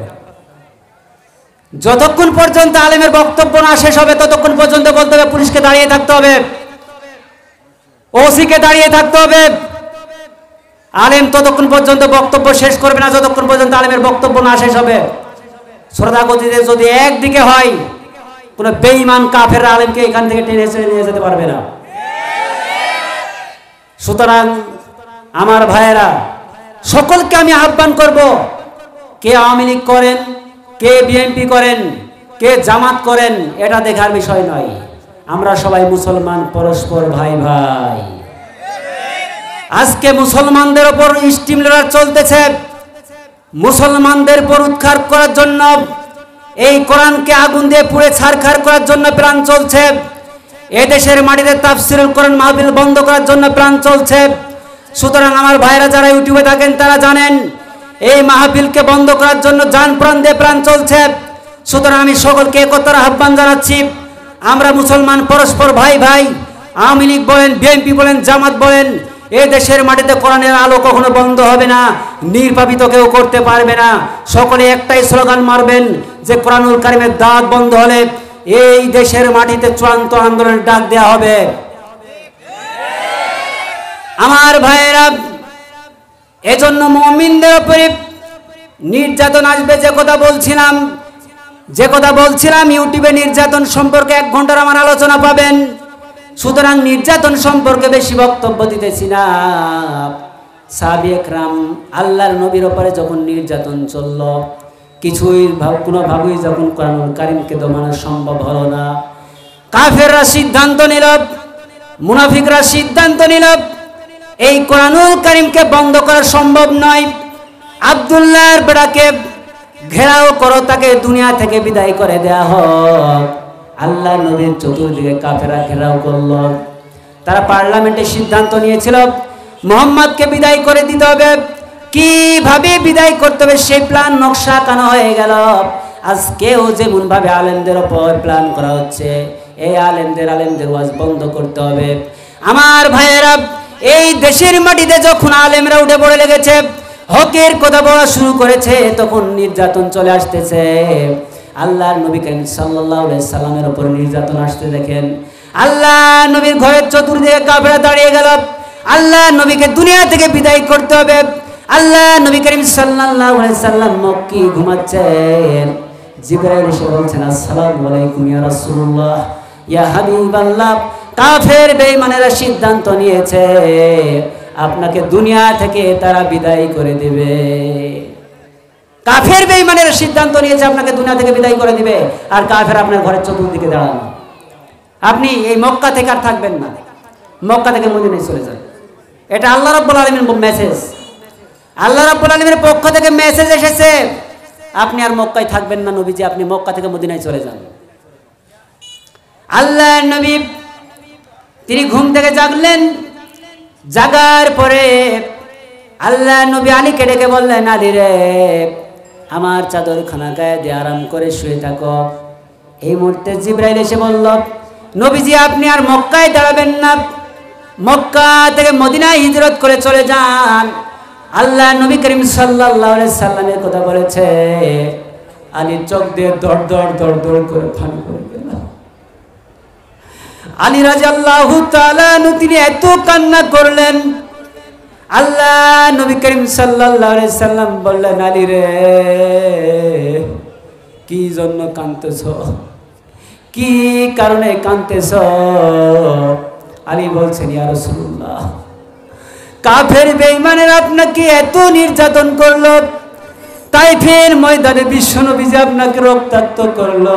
যতক্ষণ পর্যন্ত আলেমের বক্তব্য না শেষ হবে ততক্ষণ পর্যন্ত বলতে হবে, পুলিশকে দাঁড়িয়ে থাকতে হবে, ওসিকে দাঁড়িয়ে থাকতে হবে। আলেম ততক্ষণ পর্যন্ত বক্তব্য শেষ করবে না যতক্ষণ পর্যন্ত আলেমের বক্তব্য না শেষ হবে। শ্রোতা গতিতে যদি একদিকে হয়, কোন বেঈমান কাফের আলেমকে এখান থেকে টেনে ছেড়ে নিয়ে যেতে পারবে না। সুতরাং আমার ভাইয়েরা, সকলকে আমি আহ্বান করব, কে আওয়ামী লীগ করেন, কে বিএনপি করেন, কে জামাত করেন, এটা দেখার বিষয় নয়। আমরা সবাই মুসলমান, পরস্পর ভাই ভাই। আজকে মুসলমানদের উপর স্টিম লড়াই চলতেছে। মুসলমানদের উপর উৎখাত করার জন্য, এই কোরআনকে আগুন দিয়ে পুড়ে ছারখার করার জন্য প্ল্যান চলছে। এই দেশের মাটিতে তাফসীরুল কোরআন মাহফিল বন্ধ করার জন্য প্ল্যান চলছে। সুতরাং আমার ভাইরা যারা ইউটিউবে থাকেন তারা জানেন, এই মাহফিলকে বন্ধ করার জন্য জান প্রাণ দিয়ে প্ল্যান চলছে। সুতরাং আমি সকলকে একতার আহ্বান জানাচ্ছি, আমরা মুসলমান, পরস্পর ভাই ভাই। আওয়ামী লীগ বলেন, বিএনপি বলেন, জামাত বলেন, এই দেশের মাটিতে কোরআনের আলো কখনো বন্ধ হবে না, নির্বাপিত কেউ করতে পারবে না। সকলে একটাই স্লোগান মারবেন যে কোরআনুল কারীমের দাওয়াত বন্ধ হলে এই দেশের মাটিতে চূড়ান্ত আন্দোলনের ডাক দেওয়া হবে। আমার ভাইয়েরা, এজন্য মুমিনদের উপরে নির্যাতন আসবে। যে কথা বলছিলাম যে কথা বলছিলাম ইউটিউবে নির্যাতন সম্পর্কে এক ঘন্টার আমার আলোচনা পাবেন। সুতরাং নির্যাতন সম্পর্কে বেশি বক্তব্য দিতেছি না। সাহাবা একরাম আল্লাহর নবীর উপরে যখন নির্যাতন চলল, কিছুই কোনোভাবেই যখন কোরআনুল কারীমকে দমানো সম্ভব হলো না, কাফেররা সিদ্ধান্ত নিল, মুনাফিকরা সিদ্ধান্ত নিল এই কোরআনুল কারীমকে বন্ধ করা সম্ভব নয়। আব্দুল্লাহর বেটাকে ঘেরাও করো, তাকে দুনিয়া থেকে বিদায় করে দেয়া হোক। আল্লাহ নবীর চতুর্দিকে কাফেররা ঘেরাও করলো। তারা পার্লামেন্টে সিদ্ধান্ত নিয়েছিল মুহাম্মদকে বিদায় করে দিতে হবে। কিভাবে বিদায় করতে হবে সেই প্ল্যান নকশা আঁকানো হয়ে গেল। আজকেও যেমন ভাবে আলেমদের ওপর প্ল্যান করা হচ্ছে, এই আলেমদের আলেমদের ওয়াজ বন্ধ করতে হবে। আমার ভাইয়েরা, এই দেশের মাটিতে যখন আলেমরা উঠে পড়ে লেগেছে, হকের কথা বলা শুরু করেছে, তখন নির্যাতন চলে আসতেছে। আল্লাহর নবী করিম সাল্লাল্লাহু আলাইহি সাল্লামের উপর নির্যাতন আসতে দেখেন। আল্লাহ নবীর ঘরের চতুর্দিকে কাফেররা দাঁড়িয়ে গেল। আল্লাহ নবীকে দুনিয়া থেকে বিদায় করতে হবে। আল্লাহ নবী করিম সাল্লাল্লাহু আলাইহি সাল্লাম মক্কি ঘুমাচ্ছেন। জিবরাইল এসে বলছেন, আসসালামু আলাইকুম ইয়া রাসূলুল্লাহ, ইয়া হাবিবাল্লাহ, কাফের বেঈমানেরা সিদ্ধান্ত নিয়েছে আপনাকে দুনিয়া থেকে তারা বিদায় করে দেবে। কাফের বেঈমানেরা সিদ্ধান্ত নিয়েছে আপনাকে দুনিয়া থেকে বিদায় করে দিবে, আর কাফের আপনার ঘরের চতুর্দিকে দাঁড়ানো। আপনি এই মক্কা থেকে আর থাকবেন না, মক্কা থেকে মদিনায় চলে যান। এটা আল্লাহ রাব্বুল আলামিনের মেসেজ। আল্লাহ রাব্বুল আলামিনের পক্ষ থেকে মেসেজ এসেছে, আপনি আর মক্কায় থাকবেন না নবীজি, আপনি মক্কা থেকে মদিনায় চলে যান। আল্লাহ নবী তিনি ঘুম থেকে জাগলেন। জাগার পরে আল্লাহ নবী আলীকে ডেকে বললেন, আলী রে, আমার চাদর খানা গায়ে দিয়ে আরাম করে শুয়ে থাকো। এই মুহূর্তে জিবরাইল এসে বলল, নবীজি আপনি আর মক্কায় দাঁড়াবেন না, মক্কা থেকে মদিনায় হিজরত করে চলে যান। আল্লাহ নবী করিম সাল্লাল্লাহু আলাইহি সাল্লামের কথা বলেছে। আলী চোখ দিয়ে দর দর দর দর করে পানি পড়ে গেল। আলী রাদিয়াল্লাহু তাআলা তিনি এত কান্না করলেন। আল্লাহ নবী করিম সাল্লাল্লাহু আলাইহি সাল্লাম বললেন, আলী রে, কি জন্য কাঁদতেছ, কি কারণে কাঁদতেছ? আলী বলছেন, ইয়া রাসূলুল্লাহ, কাফের বেঈমানের আপনাকে এত নির্যাতন করলো, তাইফের ময়দানে বিশ্বনবী যে আপনাকে রক্তাক্ত করলো,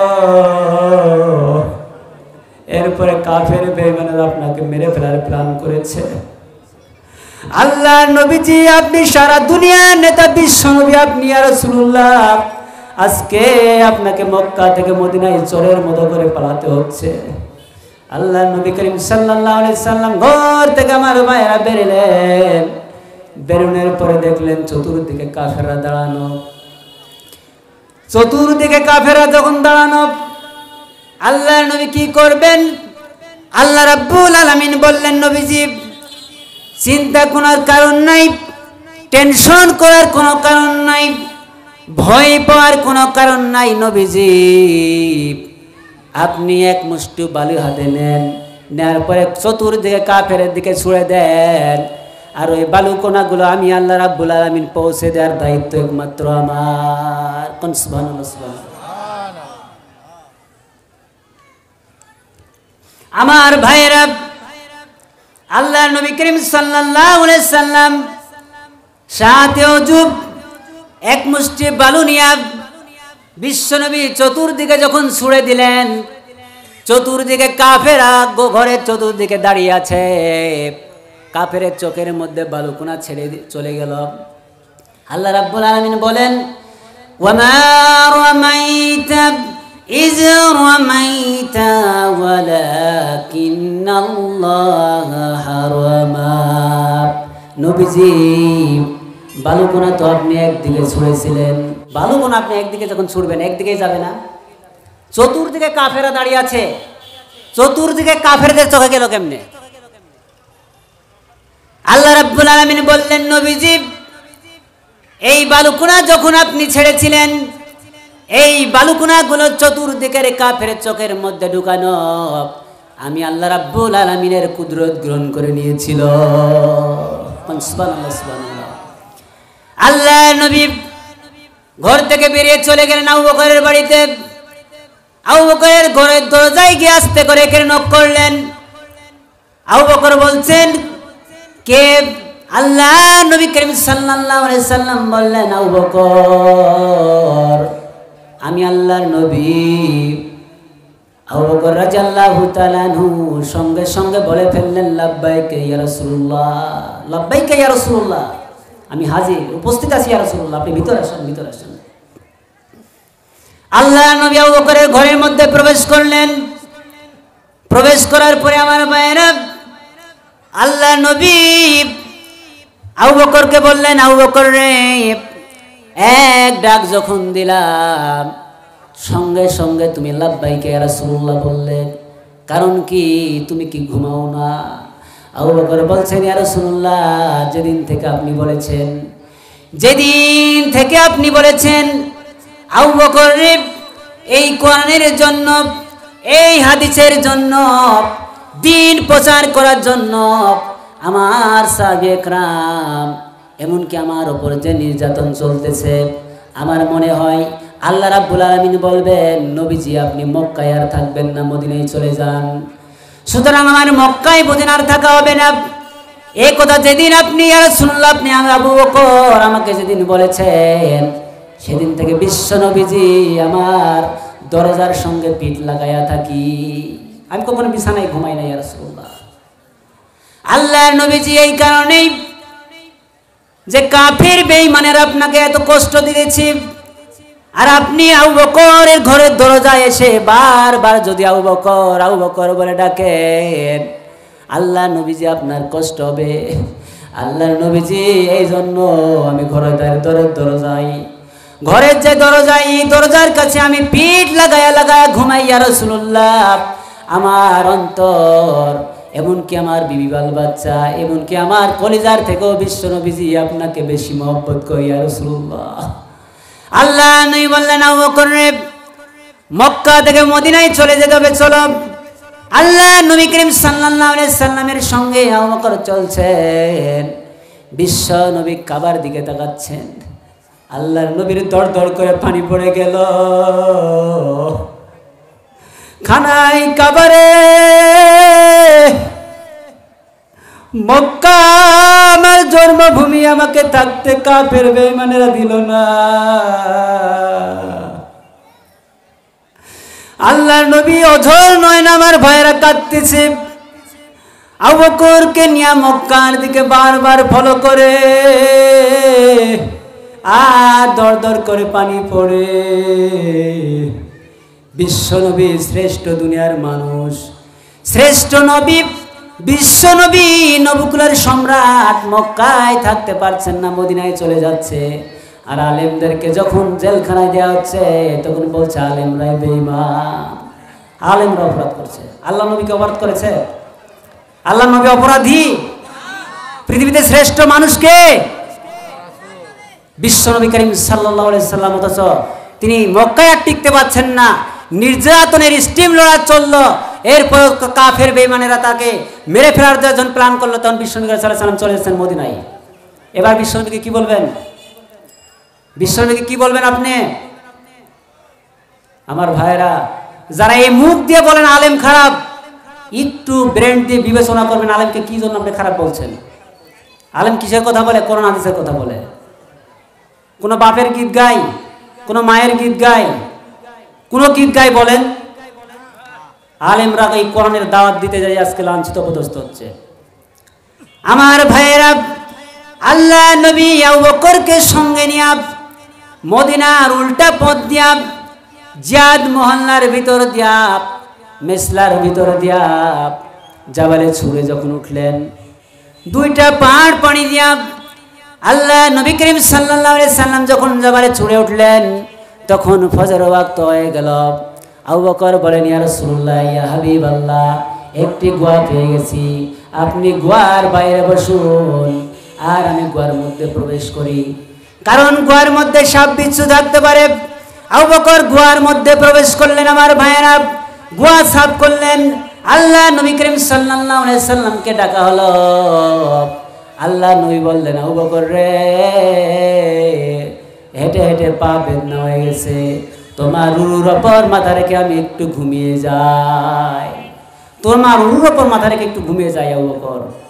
এরপরে কাফের বেঈমানের আপনাকে মেরে ফেলার প্ল্যান করেছে। আল্লাহ নবীজি আপনি সারা দুনিয়ার নেতা বিশ্বনবী, আপনি ইয়া রাসূলুল্লাহ, আজকে আপনাকে মক্কা থেকে মদিনায় চোরের মতো করে পালাতে হচ্ছে। আল্লাহ নবী করিম সাল্লাল্লাহু আলাইহি সাল্লাম ঘর থেকে আমার ভাইয়েরা বেরোলেন। বেরোনোর পরে দেখলেন চতুর্দিকে কাফেররা দাঁড়ানো। চতুর্দিকে কাফেররা যখন দাঁড়ানো, আল্লাহ নবী কি করবেন? আল্লাহ রাব্বুল আলামিন বললেন, নবীজি চিন্তা করার কারণ নাই, টেনশন করার কোনো কারণ নাই, ভয় পাওয়ার কোনো কারণ নাই। নবীজি আপনি এক মুষ্টি বালু হাতে নেন, নেওয়ার পরে চতুর্দিকে কাফের দিকে ছুঁড়ে দেন, আর ওই বালু কোনাগুলো আমি আল্লাহ রাব্বুল আলামিন পৌঁছে দেওয়ার দায়িত্ব একমাত্র আমার। কোন সুবহানাল্লাহ, সুবহানাল্লাহ। আমার ভাইয়েরা, আল্লাহ নবী করিম সাল্লাল্লাহু আলাইহি সাল্লাম সাথে অজুব এক মুষ্টি বালু নিয়ে বিশ্বনবী চতুর্দিকে যখন ছুঁড়ে দিলেন, চতুর্দিকে কাফেরা ঘরের চতুর্দিকে দাঁড়িয়ে আছে। কাফেরের চোখের মধ্যে বালুকোনা ছেড়ে চলে গেল। আল্লাহ রাব্বুল আলামিন বলেন, ওয়ামা রামাইতা ইয রামাইতা ওয়ালাকিন্নাল্লাহা হারামা। নবীজি বালুকোনা তো আপনি একদিকে ছুঁড়েছিলেন, বালুকোনা আপনি একদিকে যখন ছুঁড়বেন একদিকেই যাবে না। চতুর্দিকে কাফেরা দাঁড়িয়ে আছে, চতুর্দিকে কাফেরদের চোখে গেল কেমনে? আল্লাহ রাব্বুল আলামিন বললেন, নবীজি এই বালুকোনা যখন আপনি ছেড়েছিলেন, এই বালুকোনাগুলো চতুর্দিকের কাফের চোখের মধ্যে ঢুকানো আমি আল্লাহ রাব্বুল আলামিনের কুদরত গ্রহণ করে নিয়েছিল। সুবহানাল্লাহ, সুবহানাল্লাহ। আল্লাহ নবী ঘর থেকে বেরিয়ে চলে গেলেন আবু বকরের বাড়িতে। আবু বকরের ঘরের দরজায় গিয়ে আস্তে করে এখানে নক করলেন। আবু বকর বলছেন, কে? আল্লাহ নবী করিম সাল্লাল্লাহু আলাইহি সাল্লাম বললেন, আবু বকর, আমি আল্লাহর নবী। আবু বকর রাদিয়াল্লাহু তাআলা আনহু সঙ্গে সঙ্গে বলে ফেললেন, লাব্বাইকা ইয়া রাসূলুল্লাহ, লাব্বাইকা ইয়া রাসূলুল্লাহ, আমি হাজির, উপস্থিত আছি ইয়া রাসূলুল্লাহ, আপনি ভিতরে আসেন, ভিতরে আসেন। আল্লাহ নবী আবু বকরের ঘরের মধ্যে প্রবেশ করলেন। প্রবেশ করার পরে আমার ভাইয়েরা, আল্লাহ নবী আবু বকরকে বললেন, আবু বকর রে, এক ডাক যখন দিলাম সঙ্গে সঙ্গে তুমি লাব্বাইকা ইয়া রাসূলুল্লাহ বললে, কারণ কি তুমি কি ঘুমাও না? আবু বকর বলছেন, ইয়া রাসূলুল্লাহ, যেদিন থেকে আপনি বলেছেন, যেদিন থেকে আপনি বলেছেন আবু বকর রে, এই কোরআনের জন্য, এই হাদিসের জন্য, দিন প্রচার করার জন্য আমার সাহাবা একরাম, এমনকি আমার ওপর যে নির্যাতন চলতেছে, আমার মনে হয় আল্লাহ রাব্বুল আলামিন বলবেন, নবীজি আপনি মক্কায় আর থাকবেন না, মদিনায় চলে যান। সুতরাং আমার মক্কায় মদিনা আর থাকা হবে না। এই কথা যেদিন আপনি ইয়া রাসূলুল্লাহ, আপনি আবু বকর আমাকে যেদিন বলেছেন, সেদিন থেকে বিশ্ব নবীজি আমার দরজার সঙ্গে পিঠ লাগাইয়া থাকি, আমি কখনো বিছানায় ঘুমাই না ইয়া রাসূলুল্লাহ। আল্লাহর নবীজি এই কারণেই যে কাফির বেঈমানের আপনাকে এত কষ্ট দিয়েছি, আর আপনি আবু বকরের ঘরের দরজায় এসে বারবার যদি আবু বকর আবু বকর বলে ডাকেন, আল্লাহ নবীজি আপনার কষ্ট হবে। আল্লাহর নবীজি এই জন্য আমি ঘরের দরের দরজায়, ঘরের যে দরজায়, এই দরজার কাছে আমি পিঠ লাগায়া লাগায়া ঘুমাই ইয়া রাসূলুল্লাহ। আমার অন্তর, এমনকি আমার বিবি বাল বাচ্চা, এমনকি আমার কলিজার থেকেও বিশ্ব নবীজি আপনাকে বেশি মহব্বত করি ইয়া রাসূলুল্লাহ। আল্লাহ নবী বললেন, আবু বকর রে, মক্কা থেকে মদিনায় চলে যেতে হবে, চলো। আল্লাহ নবী করিম সাল্লাল্লাহু আলাইহি সাল্লামের সঙ্গে আবু বকর চলছেন। বিশ্ব নবী কাবার দিকে তাকাচ্ছেন। আল্লাহর নবীর দর দর করে পানি পড়ে গেল। খানাই কাবারে, মক্কা আমার জন্মভূমি, আমাকে থাকতে কাফের বেঈমানেরা দিল না। আল্লাহর নবী অঝর নয়ন আমার ভাইয়েরা কাঁদতেছে। আবু বকরকে নিয়ে মক্কার দিকে বারবার ফলো করে, আর দর দর করে পানি পড়ে। বিশ্ব নবী শ্রেষ্ঠ দুনিয়ার মানুষ, শ্রেষ্ঠ নবী, বিশ্ব নবী, নবকুলের সম্রাট মক্কায় থাকতে পারছেন না, মদিনায় চলে যাচ্ছে। আর আলেমদেরকে যখন জেলখানায় দেওয়া হচ্ছে, তখন বলছে আলেমরাই বেঈমান, আলেমরা অপরাধ করছে। আল্লাহ নবীকে অপরাধ করেছে? আল্লাহ নবী অপরাধী? পৃথিবীতে শ্রেষ্ঠ মানুষকে বিশ্ব নবী করিম সাল্লাল্লাহু আলাইহি সাল্লাম, অথচ তিনি মক্কায় আর টিকতে পারছেন না, নির্যাতনের স্টিম লড়া চললো। এরপর কাফের বেঈমানেরা তাকে মেরে ফেলার যখন প্ল্যান করলো, তখন বিশ্ব নবী সাল্লাল্লাহু আলাইহি সাল্লাম চলে এসেছেন মদিনায়। এবার বিশ্ব নবীকে কি বলবেন? বিশ্ব নবীকে কি বলবেন আপনি? আমার ভাইরা, যারা এই মুখ দিয়ে বলেন আলেম খারাপ, একটু ব্রেন দিয়ে বিবেচনা করবেন, আলেমকে কি জন্য আপনি খারাপ বলছেন? আলেম কিসের কথা বলে? কোরআন হাদিসের কথা বলে। কোনো বাপের গীত গায়, কোনো মায়ের গীত গায়, কোনো গীত গায় বলেন? আলেমরা এই কোরআনের দাওয়াত দিতে যাই আজকে লাঞ্ছিত অপদস্থ হচ্ছে। আমার ভাইয়েরা, আল্লাহ নবী আবু বকরকে সঙ্গে নিয়ে মদিনার উল্টা পথ দিয়া, জিয়াদ মহল্লার ভিতর দিয়া, মেসলার ভিতর দিয়া জাবালে ছুঁড়ে যখন উঠলেন, দুইটা পাহাড় পানি দিয়া আল্লাহ নবী করিম সাল্লাল্লাহু আলাইহি সাল্লাম যখন জাবালে ছুঁড়ে উঠলেন, তখন ফজর ওয়াক্ত হয়ে গেল। আবু বকর বলেন, ইয়া রাসূলুল্লাহ, ইয়া হাবিবাল্লাহ, একটি গুহা পেয়ে গেছি, আপনি গুহার বাইরে বসুন আর আমি গুহার মধ্যে প্রবেশ করি, কারণ গুহার মধ্যে সাপ বিচ্ছু থাকতে পারে। আবু বকর গুহার মধ্যে প্রবেশ করলেন। আমার ভাইয়েরা, গুহা সাফ করলেন। আল্লাহ নবী করিম সাল্লাল্লাহু আলাইহি সাল্লামকে ডাকা হলো। আল্লাহ নবী বললেন, আবু বকর রে, হেঁটে হেঁটে পা বেদনা হয়ে গেছে, তোমার রুরুর ওপর মাথা রেখে আমি একটু ঘুমিয়ে যাই, তোমার রুরুর ওপর মাথা রেখে একটু ঘুমিয়ে যাই আবু বকর।